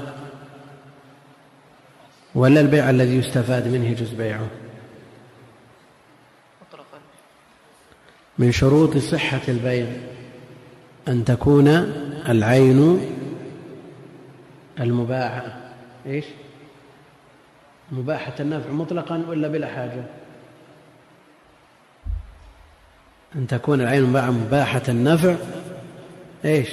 ولا البيع الذي يستفاد منه يجوز بيعه؟ مطلقا. من شروط صحة البيع أن تكون العين المباحة إيش؟ مباحة النفع مطلقا ولا بلا حاجة؟ أن تكون العين مباحة النفع إيش؟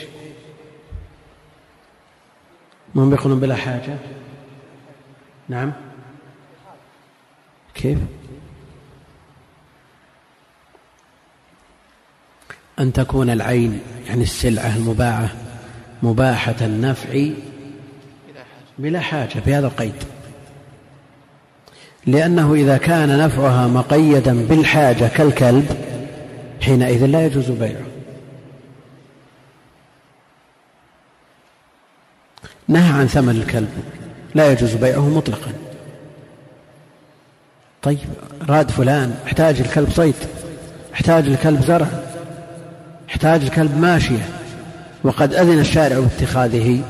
هم يقولون بلا حاجة. نعم كيف؟ أن تكون العين يعني السلعة المباعة مباحة النفع بلا حاجة بهذا القيد، لأنه إذا كان نفعها مقيدا بالحاجة كالكلب حينئذ لا يجوز بيعه. نهى عن ثمن الكلب لا يجوز بيعه مطلقا. طيب راد فلان احتاج الكلب صيد، احتاج الكلب زرع، احتاج الكلب ماشية، وقد أذن الشارع باتخاذه،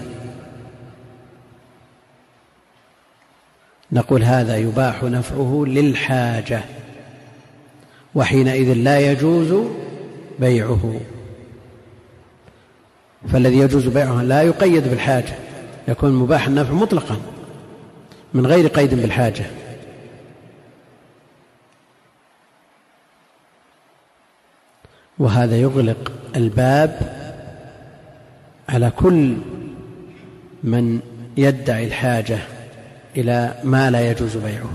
نقول هذا يباح نفعه للحاجة وحينئذ لا يجوز بيعه. فالذي يجوز بيعه لا يقيد بالحاجة، يكون مباح النفع مطلقا من غير قيد بالحاجة. وهذا يغلق الباب على كل من يدعي الحاجة إلى ما لا يجوز بيعه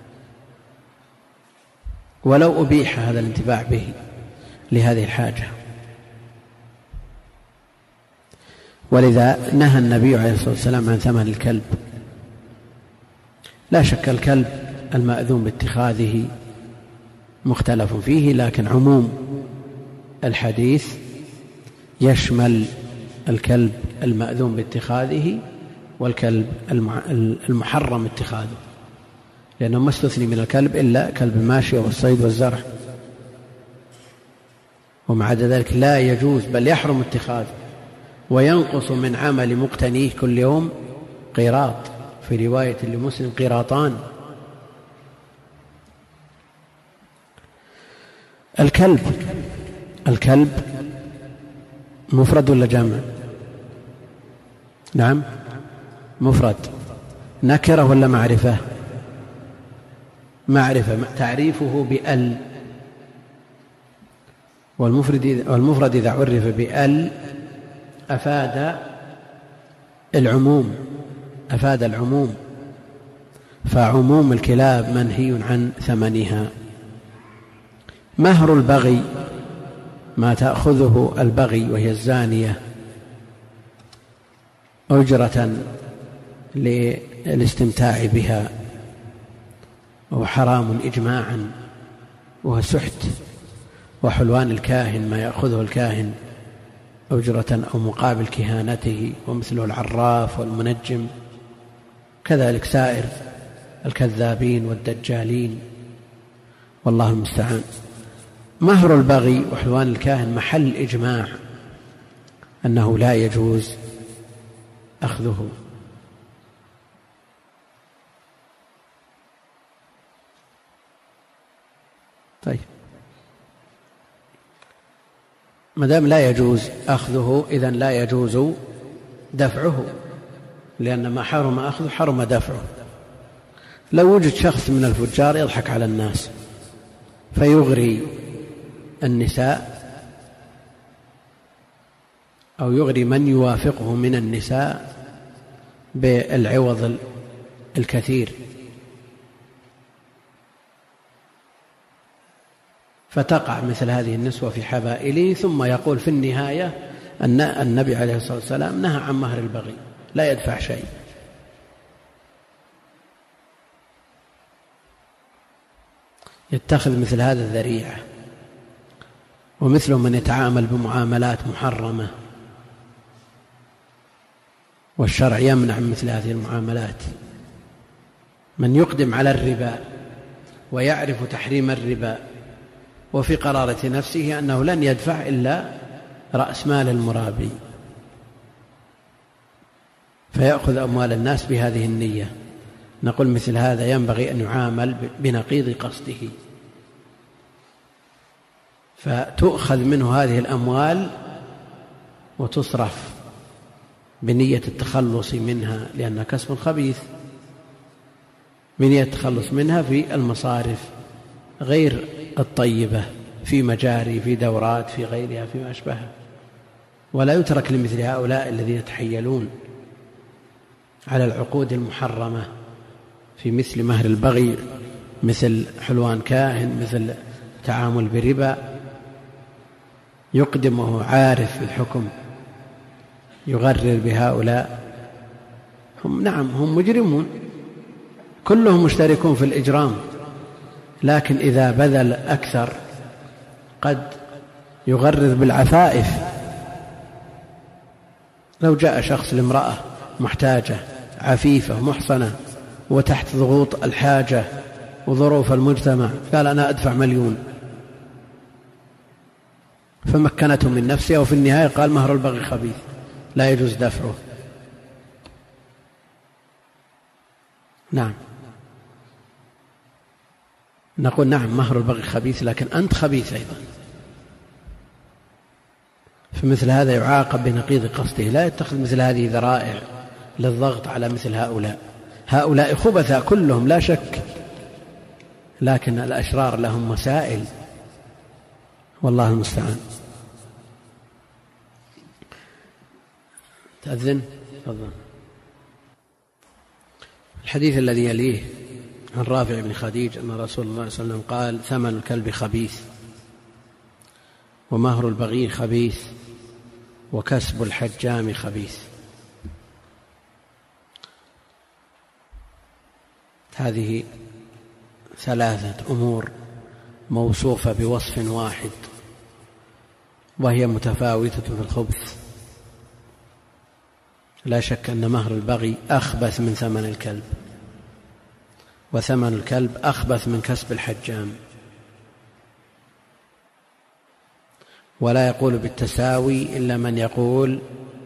ولو أبيح هذا الانتفاع به لهذه الحاجة. ولذا نهى النبي عليه الصلاة والسلام عن ثمن الكلب. لا شك الكلب المأذون باتخاذه مختلف فيه، لكن عموم الحديث يشمل الكلب المأذون باتخاذه والكلب المحرم اتخاذه، لأنه ما استثني من الكلب إلا كلب الماشية والصيد والزرع، ومع ذلك لا يجوز بل يحرم اتخاذه، وينقص من عمل مقتنيه كل يوم قيراط، في رواية لمسلم قيراطان. الكلب الكلب مفرد ولا جمع؟ نعم مفرد. نكرة ولا معرفة؟ معرفة. تعريفه بأل، والمفرد والمفرد إذا عرف بأل أفاد العموم أفاد العموم فعموم الكلاب منهي عن ثمنها. مهر البغي ما تأخذه البغي وهي الزانية أجرة للاستمتاع بها، وهو حرام إجماعا، وهو سحت. وحلوان الكاهن ما يأخذه الكاهن أجرة أو مقابل كهانته، ومثله العراف والمنجم، كذلك سائر الكذابين والدجالين، والله المستعان. مهر البغي وحلوان الكاهن محل إجماع أنه لا يجوز أخذه. طيب ما دام لا يجوز أخذه إذن لا يجوز دفعه، لأن ما حرم أخذه حرم دفعه. لو وجد شخص من الفجار يضحك على الناس فيغري النساء أو يغري من يوافقه من النساء بالعوض الكثير، فتقع مثل هذه النسوة في حبائله، ثم يقول في النهاية أن النبي عليه الصلاة والسلام نهى عن مهر البغي، لا يدفع شيء. يتخذ مثل هذا الذريعة. ومثله من يتعامل بمعاملات محرمة، والشرع يمنع من مثل هذه المعاملات. من يقدم على الربا ويعرف تحريم الربا وفي قرارة نفسه أنه لن يدفع إلا رأس مال المرابي، فيأخذ أموال الناس بهذه النية. نقول مثل هذا ينبغي أن يعامل بنقيض قصده، فتؤخذ منه هذه الأموال وتصرف بنية التخلص منها، لأنها كسب خبيث، بنية التخلص منها في المصارف غير الطيبة، في مجاري، في دورات، في غيرها، فيما أشبهها. ولا يترك لمثل هؤلاء الذين يتحيلون على العقود المحرمة في مثل مهر البغي، مثل حلوان كاهن، مثل تعامل بربا، يقدمه عارف بالحكم يغرر بهؤلاء. هم نعم هم مجرمون، كلهم مشتركون في الإجرام، لكن إذا بذل أكثر قد يغرر بالعفائف. لو جاء شخص لامرأة محتاجة عفيفة محصنة وتحت ضغوط الحاجة وظروف المجتمع، قال أنا أدفع مليون، فمكنته من نفسها، وفي النهاية قال مهر البغي خبيث لا يجوز دفعه. نعم نقول نعم مهر البغي خبيث، لكن أنت خبيث أيضا، فمثل هذا يعاقب بنقيض قصده، لا يتخذ مثل هذه ذرائع للضغط على مثل هؤلاء. هؤلاء خبثاء كلهم لا شك، لكن الأشرار لهم مسائل، والله المستعان. تأذن تفضل. الحديث الذي يليه عن رافع بن خديج أن رسول الله صلى الله عليه وسلم قال: ثمن الكلب خبيث، ومهر البغي خبيث، وكسب الحجام خبيث. هذه ثلاثة أمور موصوفة بوصف واحد، وهي متفاوتة في الخبث. لا شك أن مهر البغي أخبث من ثمن الكلب، وثمن الكلب أخبث من كسب الحجام. ولا يقول بالتساوي إلا من يقول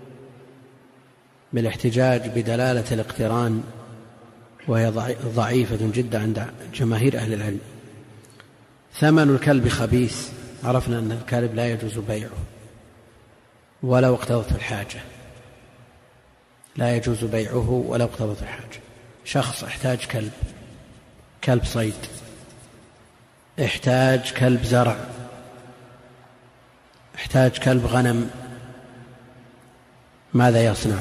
بالاحتجاج بدلالة الاقتران، وهي ضعيفة جدا عند جماهير أهل العلم. ثمن الكلب خبيث، عرفنا أن الكلب لا يجوز بيعه ولو اقتضت الحاجة، لا يجوز بيعه ولو اقتضت الحاجة. شخص احتاج كلب، كلب صيد، احتاج كلب زرع، احتاج كلب غنم، ماذا يصنع؟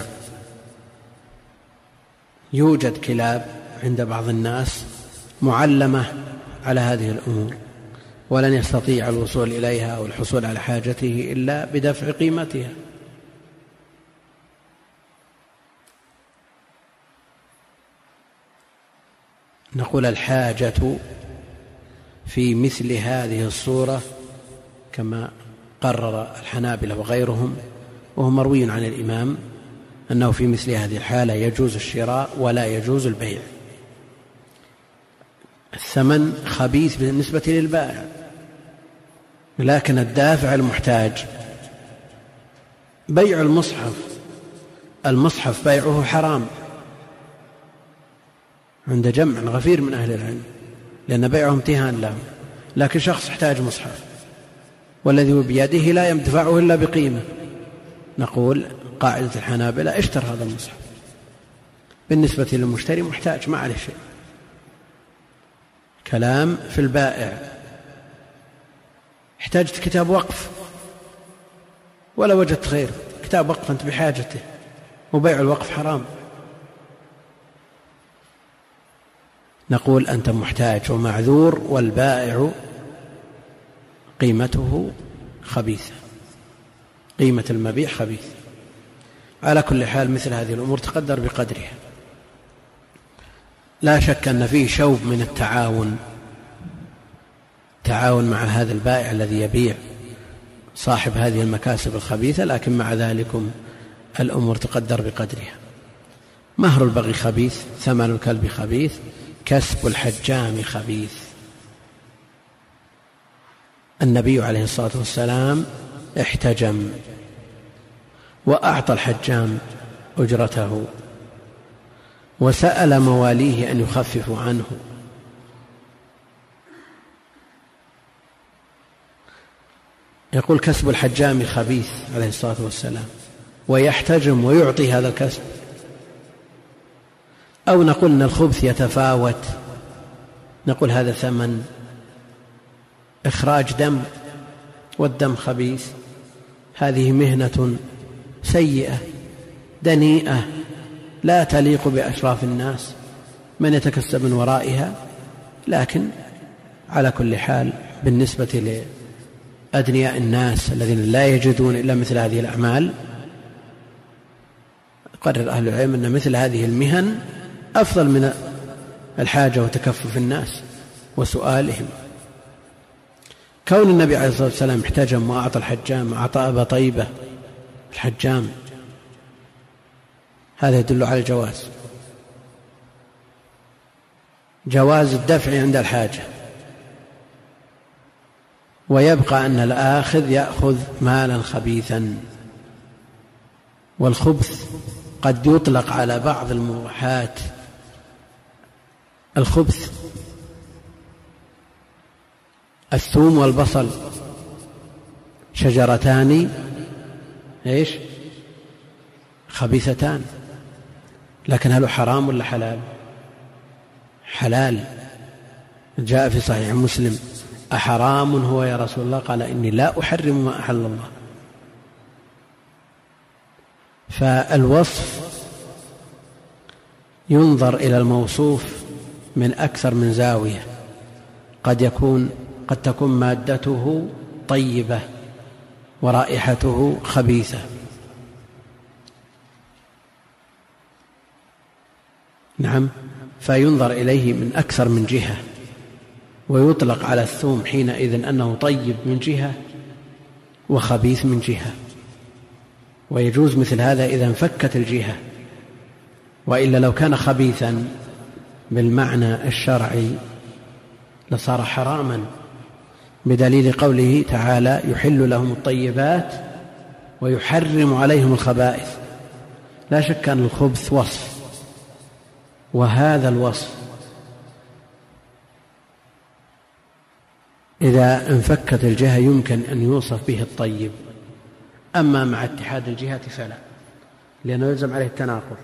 يوجد كلاب عند بعض الناس معلمة على هذه الأمور، ولن يستطيع الوصول إليها أو الحصول على حاجته إلا بدفع قيمتها. نقول الحاجة في مثل هذه الصورة كما قرر الحنابلة وغيرهم، وهو مروي عن الإمام أنه في مثل هذه الحالة يجوز الشراء ولا يجوز البيع. الثمن خبيث بالنسبة للبائع، لكن الدافع المحتاج. بيع المصحف، المصحف بيعه حرام عند جمع غفير من أهل العلم، لأن بيعه امتهان له. لكن شخص يحتاج مصحف والذي هو بيده لا يدفعه إلا بقيمة، نقول قاعدة الحنابلة اشتر هذا المصحف. بالنسبة للمشتري محتاج ما عليه شيء. كلام في البائع، احتاجت كتاب وقف ولا وجدت خير، كتاب وقف أنت بحاجته، وبيع الوقف حرام، نقول أنت محتاج ومعذور، والبائع قيمته خبيثة، قيمة المبيع خبيث. على كل حال مثل هذه الأمور تقدر بقدرها. لا شك أن فيه شوب من التعاون، تعاون مع هذا البائع الذي يبيع صاحب هذه المكاسب الخبيثة، لكن مع ذلك الأمور تقدر بقدرها. مهر البغي خبيث، ثمن الكلب خبيث، كسب الحجام خبيث. النبي عليه الصلاة والسلام احتجم وأعطى الحجام أجرته وسأل مواليه أن يخففوا عنه. يقول كسب الحجام خبيث عليه الصلاة والسلام، ويحتجم ويعطي هذا الكسب. أو نقول أن الخبث يتفاوت، نقول هذا ثمن إخراج دم، والدم خبيث، هذه مهنة سيئة دنيئة لا تليق بأشراف الناس من يتكسب من ورائها. لكن على كل حال بالنسبة لأدنياء الناس الذين لا يجدون إلا مثل هذه الأعمال، قرر أهل العلم أن مثل هذه المهن أفضل من الحاجة وتكفف الناس وسؤالهم. كون النبي عليه الصلاة والسلام احتجم وأعطى الحجام، أعطى أبا طيبة الحجام، هذا يدل على الجواز، جواز الدفع عند الحاجة. ويبقى أن الآخذ يأخذ مالا خبيثا. والخبث قد يطلق على بعض المباحات. الخبث الثوم والبصل شجرتان ايش خبيثتان، لكن هل حرام ولا حلال؟ حلال. جاء في صحيح مسلم: أحرام هو يا رسول الله؟ قال: إني لا أحرم ما أحل الله. فالوصف ينظر إلى الموصوف من أكثر من زاوية. قد يكون قد تكون مادته طيبة ورائحته خبيثة، نعم، فينظر إليه من أكثر من جهة، ويطلق على الثوم حينئذ أنه طيب من جهة وخبيث من جهة. ويجوز مثل هذا إذا انفكت الجهة، وإلا لو كان خبيثا بالمعنى الشرعي لصار حراما، بدليل قوله تعالى: يحل لهم الطيبات ويحرم عليهم الخبائث. لا شك أن الخبث وصف، وهذا الوصف إذا انفكت الجهة يمكن أن يوصف به الطيب، أما مع اتحاد الجهة فلا، لأنه يلزم عليه التناقض.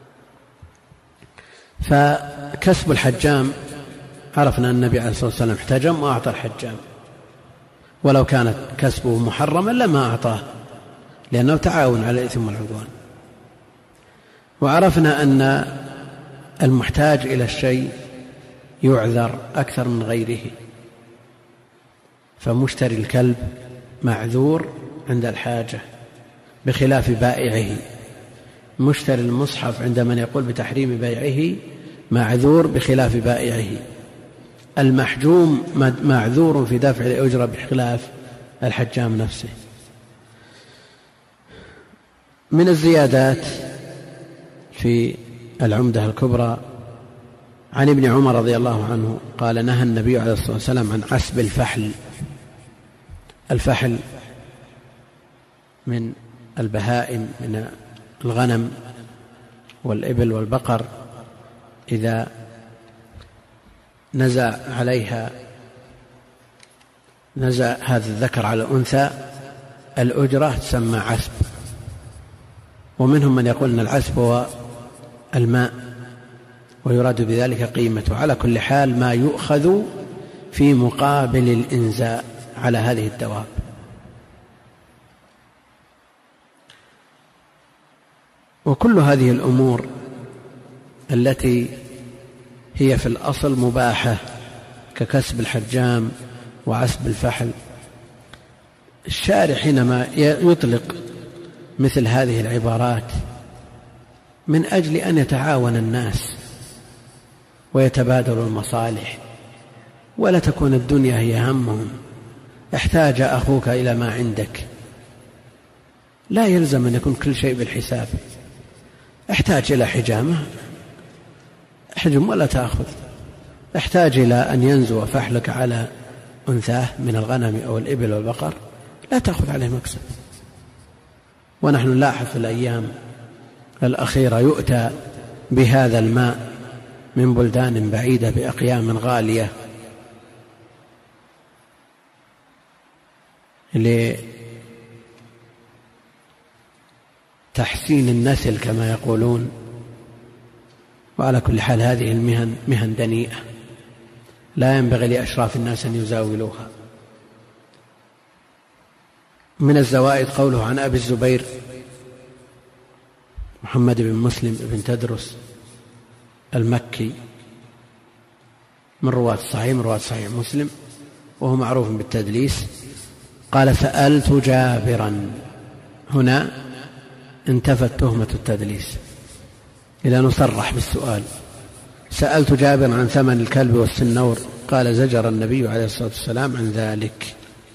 فكسب الحجام عرفنا أن النبي عليه الصلاة والسلام احتجم وأعطى الحجام، ولو كانت كسبه محرما لما أعطاه، لأنه تعاون على الإثم والعدوان. وعرفنا أن المحتاج إلى الشيء يعذر أكثر من غيره، فمشتري الكلب معذور عند الحاجة بخلاف بائعه. مشتري المصحف عند من يقول بتحريم بيعه معذور بخلاف بائعه. المحجوم معذور في دفع الأجرة بخلاف الحجام نفسه. من الزيادات في العمدة الكبرى عن ابن عمر رضي الله عنه قال: نهى النبي عليه الصلاة والسلام عن عسب الفحل. الفحل من البهائم، من الغنم والإبل والبقر، إذا نزع عليها نزع هذا الذكر على الأنثى الأجرة تسمى عسب. ومنهم من يقول أن العسب هو الماء ويراد بذلك قيمته. على كل حال ما يؤخذ في مقابل الإنزاء على هذه الدواب. وكل هذه الأمور التي هي في الأصل مباحة ككسب الحجام وعسب الفحل، الشارع حينما يطلق مثل هذه العبارات من أجل أن يتعاون الناس ويتبادلوا المصالح، ولا تكون الدنيا هي همهم. احتاج أخوك إلى ما عندك، لا يلزم أن يكون كل شيء بالحساب. احتاج إلى حجامة، احجم ولا تأخذ. احتاج إلى أن ينزو فحلك على أنثاه من الغنم أو الإبل والبقر، لا تأخذ عليه مكسب. ونحن نلاحظ في الأيام الأخيرة يؤتى بهذا الماء من بلدان بعيدة بأقيام غالية لتحسين النسل كما يقولون. وعلى كل حال هذه المهن مهن دنيئة لا ينبغي لأشراف الناس أن يزاولوها. من الزوائد قوله عن أبي الزبير محمد بن مسلم بن تدرس المكي من رواة الصحيح من رواة صحيح مسلم وهو معروف بالتدليس، قال سألت جابرا. هنا انتفت تهمة التدليس إلى نصرح بالسؤال. سألت جابرا عن ثمن الكلب والسنور، قال زجر النبي عليه الصلاة والسلام عن ذلك،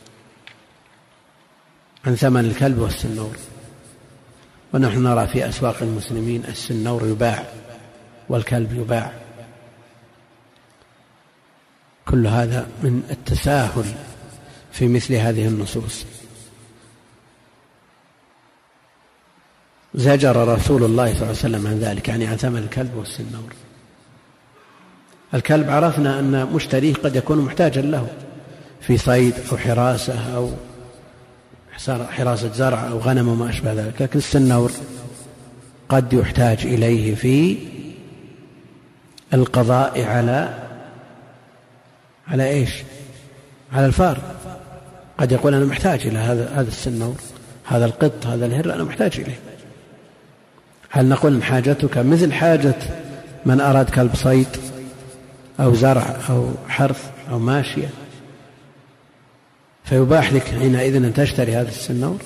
عن ثمن الكلب والسنور. ونحن نرى في أسواق المسلمين السنور يباع والكلب يباع. كل هذا من التساهل في مثل هذه النصوص. زجر رسول الله صلى الله عليه وسلم عن ذلك، يعني عن ثمن الكلب والسنور. الكلب عرفنا أن مشتريه قد يكون محتاجا له في صيد أو حراسة أو حراسة زرع أو غنم وما أشبه ذلك، لكن السنور قد يحتاج إليه في القضاء على على إيش؟ على الفار. قد يقول أنا محتاج إلى هذا هذا السنور، هذا القط، هذا الهر، أنا محتاج إليه. هل نقول إن حاجتك مثل حاجة من أراد كلب صيد أو زرع أو حرث أو ماشية فيباح لك حينئذ أن تشتري هذا السنور؟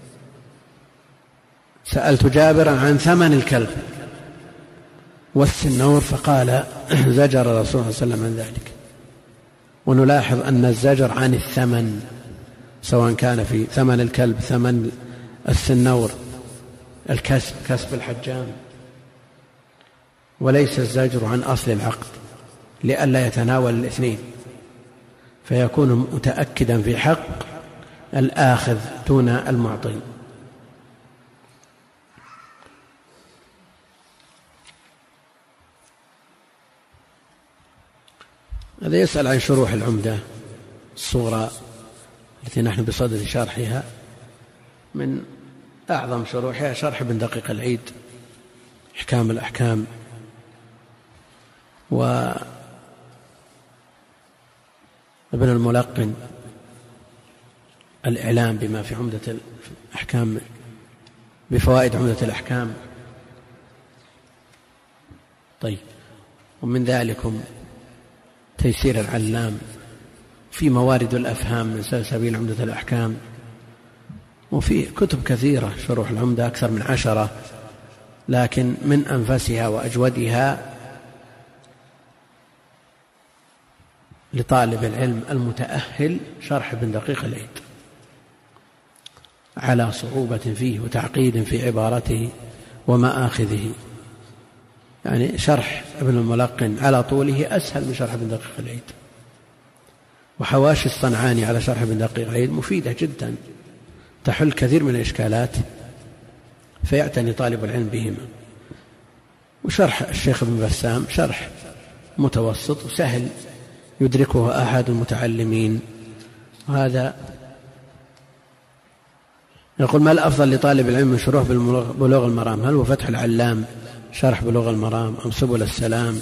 سألت جابرا عن ثمن الكلب والسنور فقال زجر الرسول صلى الله عليه وسلم عن ذلك. ونلاحظ أن الزجر عن الثمن سواء كان في ثمن الكلب ثمن السنور الكسب كسب الحجام، وليس الزجر عن أصل العقد لئلا يتناول الاثنين فيكون متأكدا في حق الآخذ دون المعطي. هذا يسأل عن شروح العمدة الصغرى التي نحن بصدد شرحها. من أعظم شروحها شرح ابن دقيق العيد إحكام الأحكام، وابن الملقن الإعلام بما في عمدة الأحكام بفوائد عمدة الأحكام. طيب، ومن ذلكم تيسير العلام في موارد الأفهام من سلسبيل عمدة الأحكام، وفي كتب كثيرة شروح العمدة أكثر من عشرة، لكن من أنفسها وأجودها لطالب العلم المتأهل شرح ابن دقيق العيد على صعوبة فيه وتعقيد في عبارته ومآخذه. يعني شرح ابن الملقن على طوله أسهل من شرح ابن دقيق العيد. وحواشي الصنعاني على شرح ابن دقيق العيد مفيدة جدا تحل كثير من الإشكالات فيعتني طالب العلم بهما. وشرح الشيخ ابن بسام شرح متوسط وسهل يدركه أحد المتعلمين. هذا يقول ما الأفضل لطالب العلم من شروح بلوغ المرام؟ هل هو فتح العلام شرح بلوغ المرام أم سبل السلام؟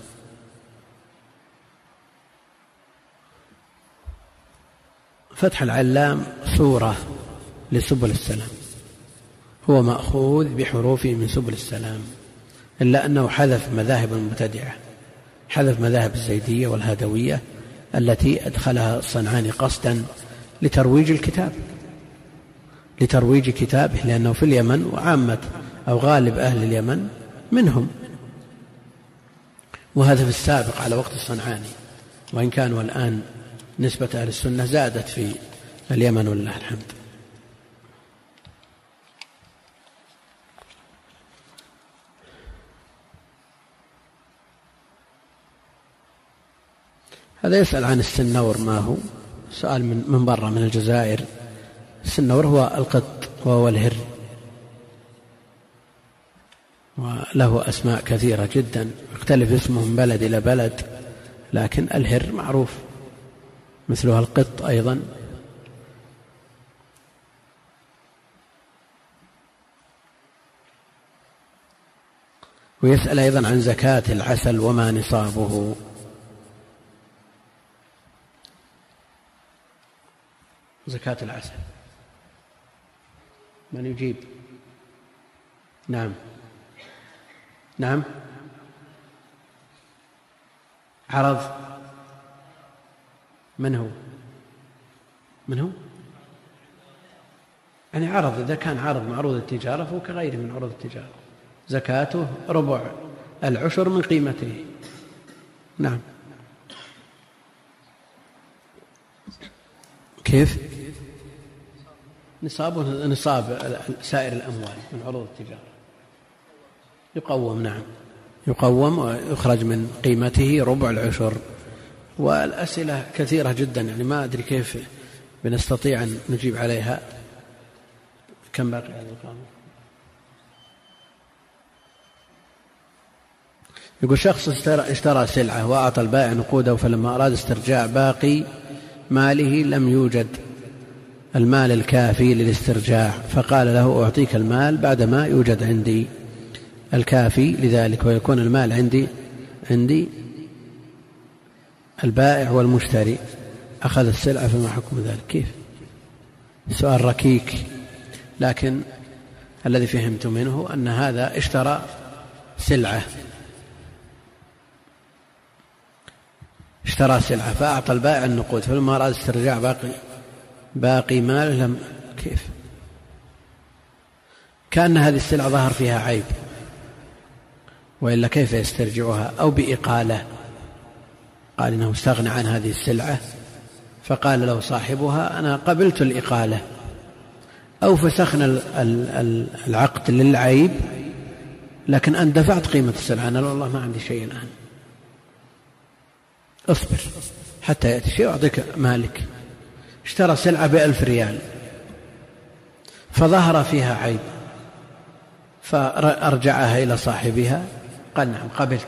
فتح العلام صورة لسبل السلام، هو مأخوذ بحروفه من سبل السلام، إلا أنه حذف مذاهب المبتدعة، حذف مذاهب الزيدية والهدوية التي أدخلها الصنعاني قصدا لترويج الكتاب لترويج كتابه، لأنه في اليمن وعامة أو غالب أهل اليمن منهم، وهذا في السابق على وقت الصنعاني، وإن كانوا الآن نسبة أهل السنة زادت في اليمن ولله الحمد. هذا يسأل عن السنور ما هو، سؤال من من برا من الجزائر. السنور هو القط وهو الهر، وله أسماء كثيرة جدا يختلف اسمه من بلد إلى بلد، لكن الهر معروف، مثلها القط أيضا. ويسأل أيضا عن زكاة العسل وما نصابه. زكاة العسل من يجيب؟ نعم نعم عرض. من هو من هو يعني عرض، إذا كان عرض معروض التجارة فهو كغيره من عروض التجارة، زكاته ربع العشر من قيمته. نعم. كيف؟ نصابه نصاب سائر الأموال من عروض التجارة، يقوم. نعم يقوم ويخرج من قيمته ربع العشر. والأسئلة كثيرة جدا، يعني ما أدري كيف بنستطيع أن نجيب عليها. كم باقي هذا القانون؟ يقول شخص اشترى سلعة وأعطى البائع نقوده، فلما أراد استرجاع باقي ماله لم يوجد المال الكافي للاسترجاع، فقال له أعطيك المال بعدما يوجد عندي الكافي لذلك، ويكون المال عندي عندي البائع والمشتري أخذ السلعة، فما حكم ذلك؟ كيف؟ سؤال ركيك، لكن الذي فهمت منه أن هذا اشترى سلعة اشترى سلعة فأعطى البائع النقود، فلما أراد استرجاع باقي باقي مال لم. كيف؟ كأن هذه السلعة ظهر فيها عيب، وإلا كيف يسترجعها؟ أو بإقالة، قال إنه استغنى عن هذه السلعة فقال له صاحبها أنا قبلت الإقالة، أو فسخنا العقد للعيب لكن أن دفعت قيمة السلعة، أنا والله ما عندي شيء الآن، اصبر حتى يأتي شيء أعطيك مالك. اشترى سلعة بألف ريال فظهر فيها عيب فأرجعها إلى صاحبها، قال نعم قبلت.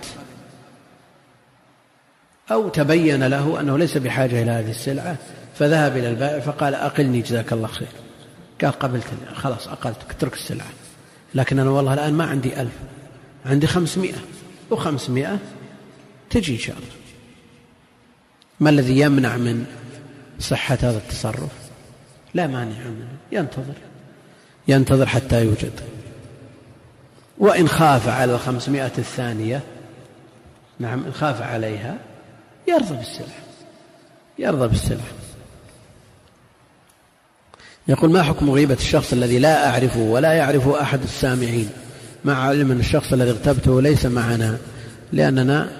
أو تبين له أنه ليس بحاجة إلى هذه السلعة فذهب إلى البائع فقال أقلني جزاك الله خير، قال قبلت خلاص أقلتك اترك السلعة، لكن أنا والله الآن ما عندي ألف، عندي خمسمائة، وخمسمائة تجي إن شاء الله. ما الذي يمنع من صحة هذا التصرف؟ لا مانع منه، ينتظر ينتظر حتى يوجد. وإن خاف على الخمسمائة الثانية، نعم إن خاف عليها يرضى بالسلعة يرضى بالسلعة. يقول ما حكم غيبة الشخص الذي لا أعرفه ولا يعرفه أحد السامعين، مع علم أن الشخص الذي اغتبته ليس معنا، لأننا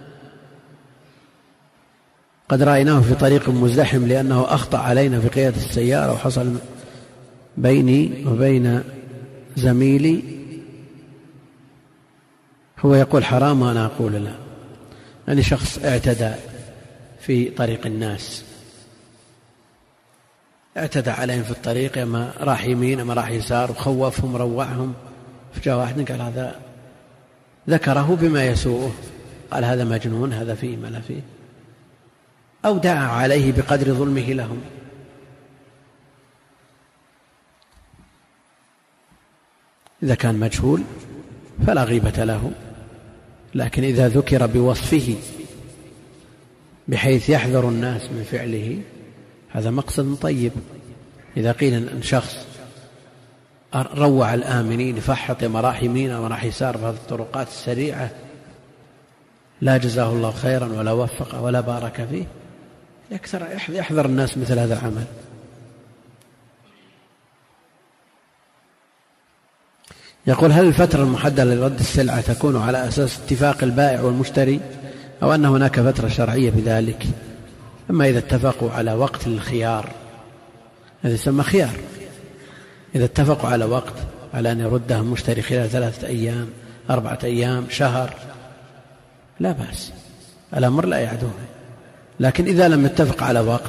قد رأيناه في طريق مزدحم لأنه أخطأ علينا في قيادة السيارة، وحصل بيني وبين زميلي، هو يقول حرام وأنا أقول لا. يعني شخص اعتدى في طريق الناس، اعتدى عليهم في الطريق، أما راح يمين أما راح يسار، وخوفهم روعهم، فجاء واحد قال هذا ذكره بما يسوءه، قال هذا مجنون، هذا فيه ما لا فيه، أو دعا عليه بقدر ظلمه لهم. إذا كان مجهول فلا غيبة له، لكن إذا ذكر بوصفه بحيث يحذر الناس من فعله هذا مقصد طيب. إذا قيل أن شخص روع الآمنين فحط مراح يمين ومراح يسار في هذه الطرقات السريعة لا جزاه الله خيرا ولا وفقه ولا بارك فيه، يكثر يحذر الناس مثل هذا العمل. يقول هل الفترة المحددة لرد السلعة تكون على أساس اتفاق البائع والمشتري، أو أن هناك فترة شرعية بذلك؟ أما إذا اتفقوا على وقت للخيار هذا يسمى خيار، إذا اتفقوا على وقت على أن يردها المشتري خلال ثلاثة أيام أربعة أيام شهر لا بأس، الأمر لا يعدوه. لكن إذا لم يتفق على وقت،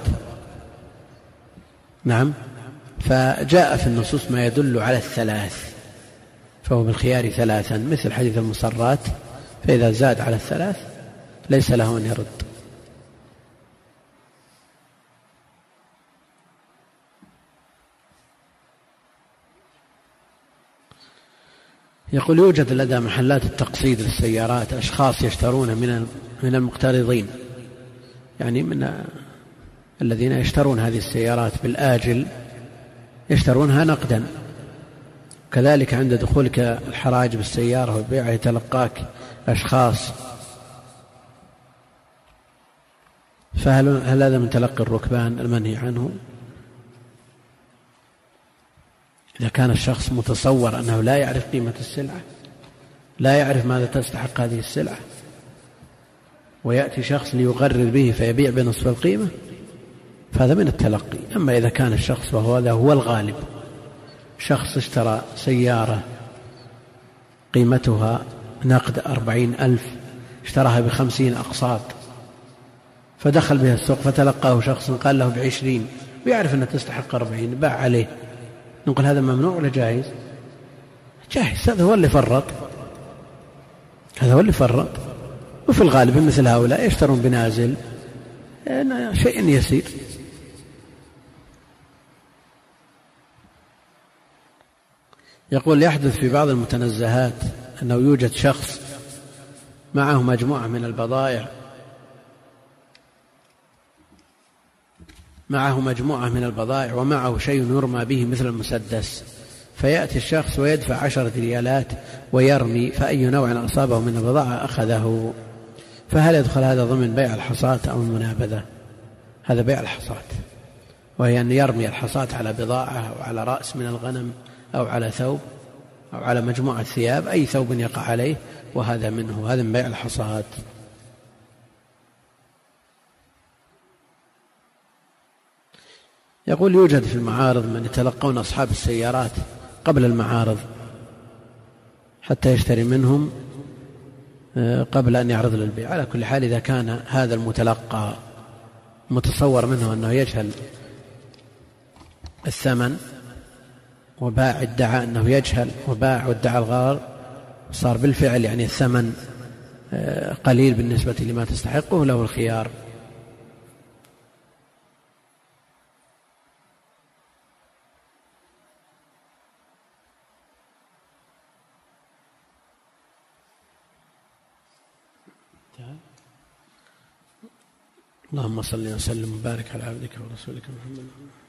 نعم، فجاء في النصوص ما يدل على الثلاث، فهو بالخيار ثلاثا مثل حديث المصرات، فإذا زاد على الثلاث ليس له أن يرد. يقول يوجد لدى محلات التقسيط للسيارات أشخاص يشترون من من المقترضين، يعني من الذين يشترون هذه السيارات بالآجل يشترونها نقدا، كذلك عند دخولك الحراج بالسيارة وبيعها يتلقاك أشخاص، فهل هل هذا من تلقي الركبان المنهي عنه؟ إذا كان الشخص متصور أنه لا يعرف قيمة السلعة، لا يعرف ماذا تستحق هذه السلعة، ويأتي شخص ليغرر به فيبيع بنصف القيمة، فهذا من التلقي. أما إذا كان الشخص وهو هذا هو الغالب، شخص اشترى سيارة قيمتها نقد أربعين ألف، اشتراها بخمسين أقساط، فدخل بها السوق فتلقاه شخص قال له بعشرين ويعرف أنها تستحق أربعين، باع عليه، نقول هذا ممنوع ولا جائز؟ جائز، هذا هو اللي فرط، هذا هو اللي فرط. وفي الغالب مثل هؤلاء يشترون بنازل شيء يسير. يقول يحدث في بعض المتنزهات أنه يوجد شخص معه مجموعة من البضائع معه مجموعة من البضائع ومعه شيء يرمى به مثل المسدس، فيأتي الشخص ويدفع عشرة ريالات ويرمي، فأي نوع أصابه من البضاعة أخذه، فهل يدخل هذا ضمن بيع الحصاة أو المنابذة؟ هذا بيع الحصاة، وهي أن يرمي الحصاة على بضاعة أو على رأس من الغنم أو على ثوب أو على مجموعة ثياب، أي ثوب يقع عليه، وهذا منه، هذا من بيع الحصاة. يقول يوجد في المعارض من يتلقون أصحاب السيارات قبل المعارض حتى يشتري منهم قبل أن يعرض للبيع. على كل حال إذا كان هذا المتلقى متصور منه أنه يجهل الثمن وباع ادعى أنه يجهل وباع وادعى الغرر، صار بالفعل يعني الثمن قليل بالنسبة لما تستحقه، له الخيار. اللهم صل وسلم وبارك على عبدك ورسولك محمد.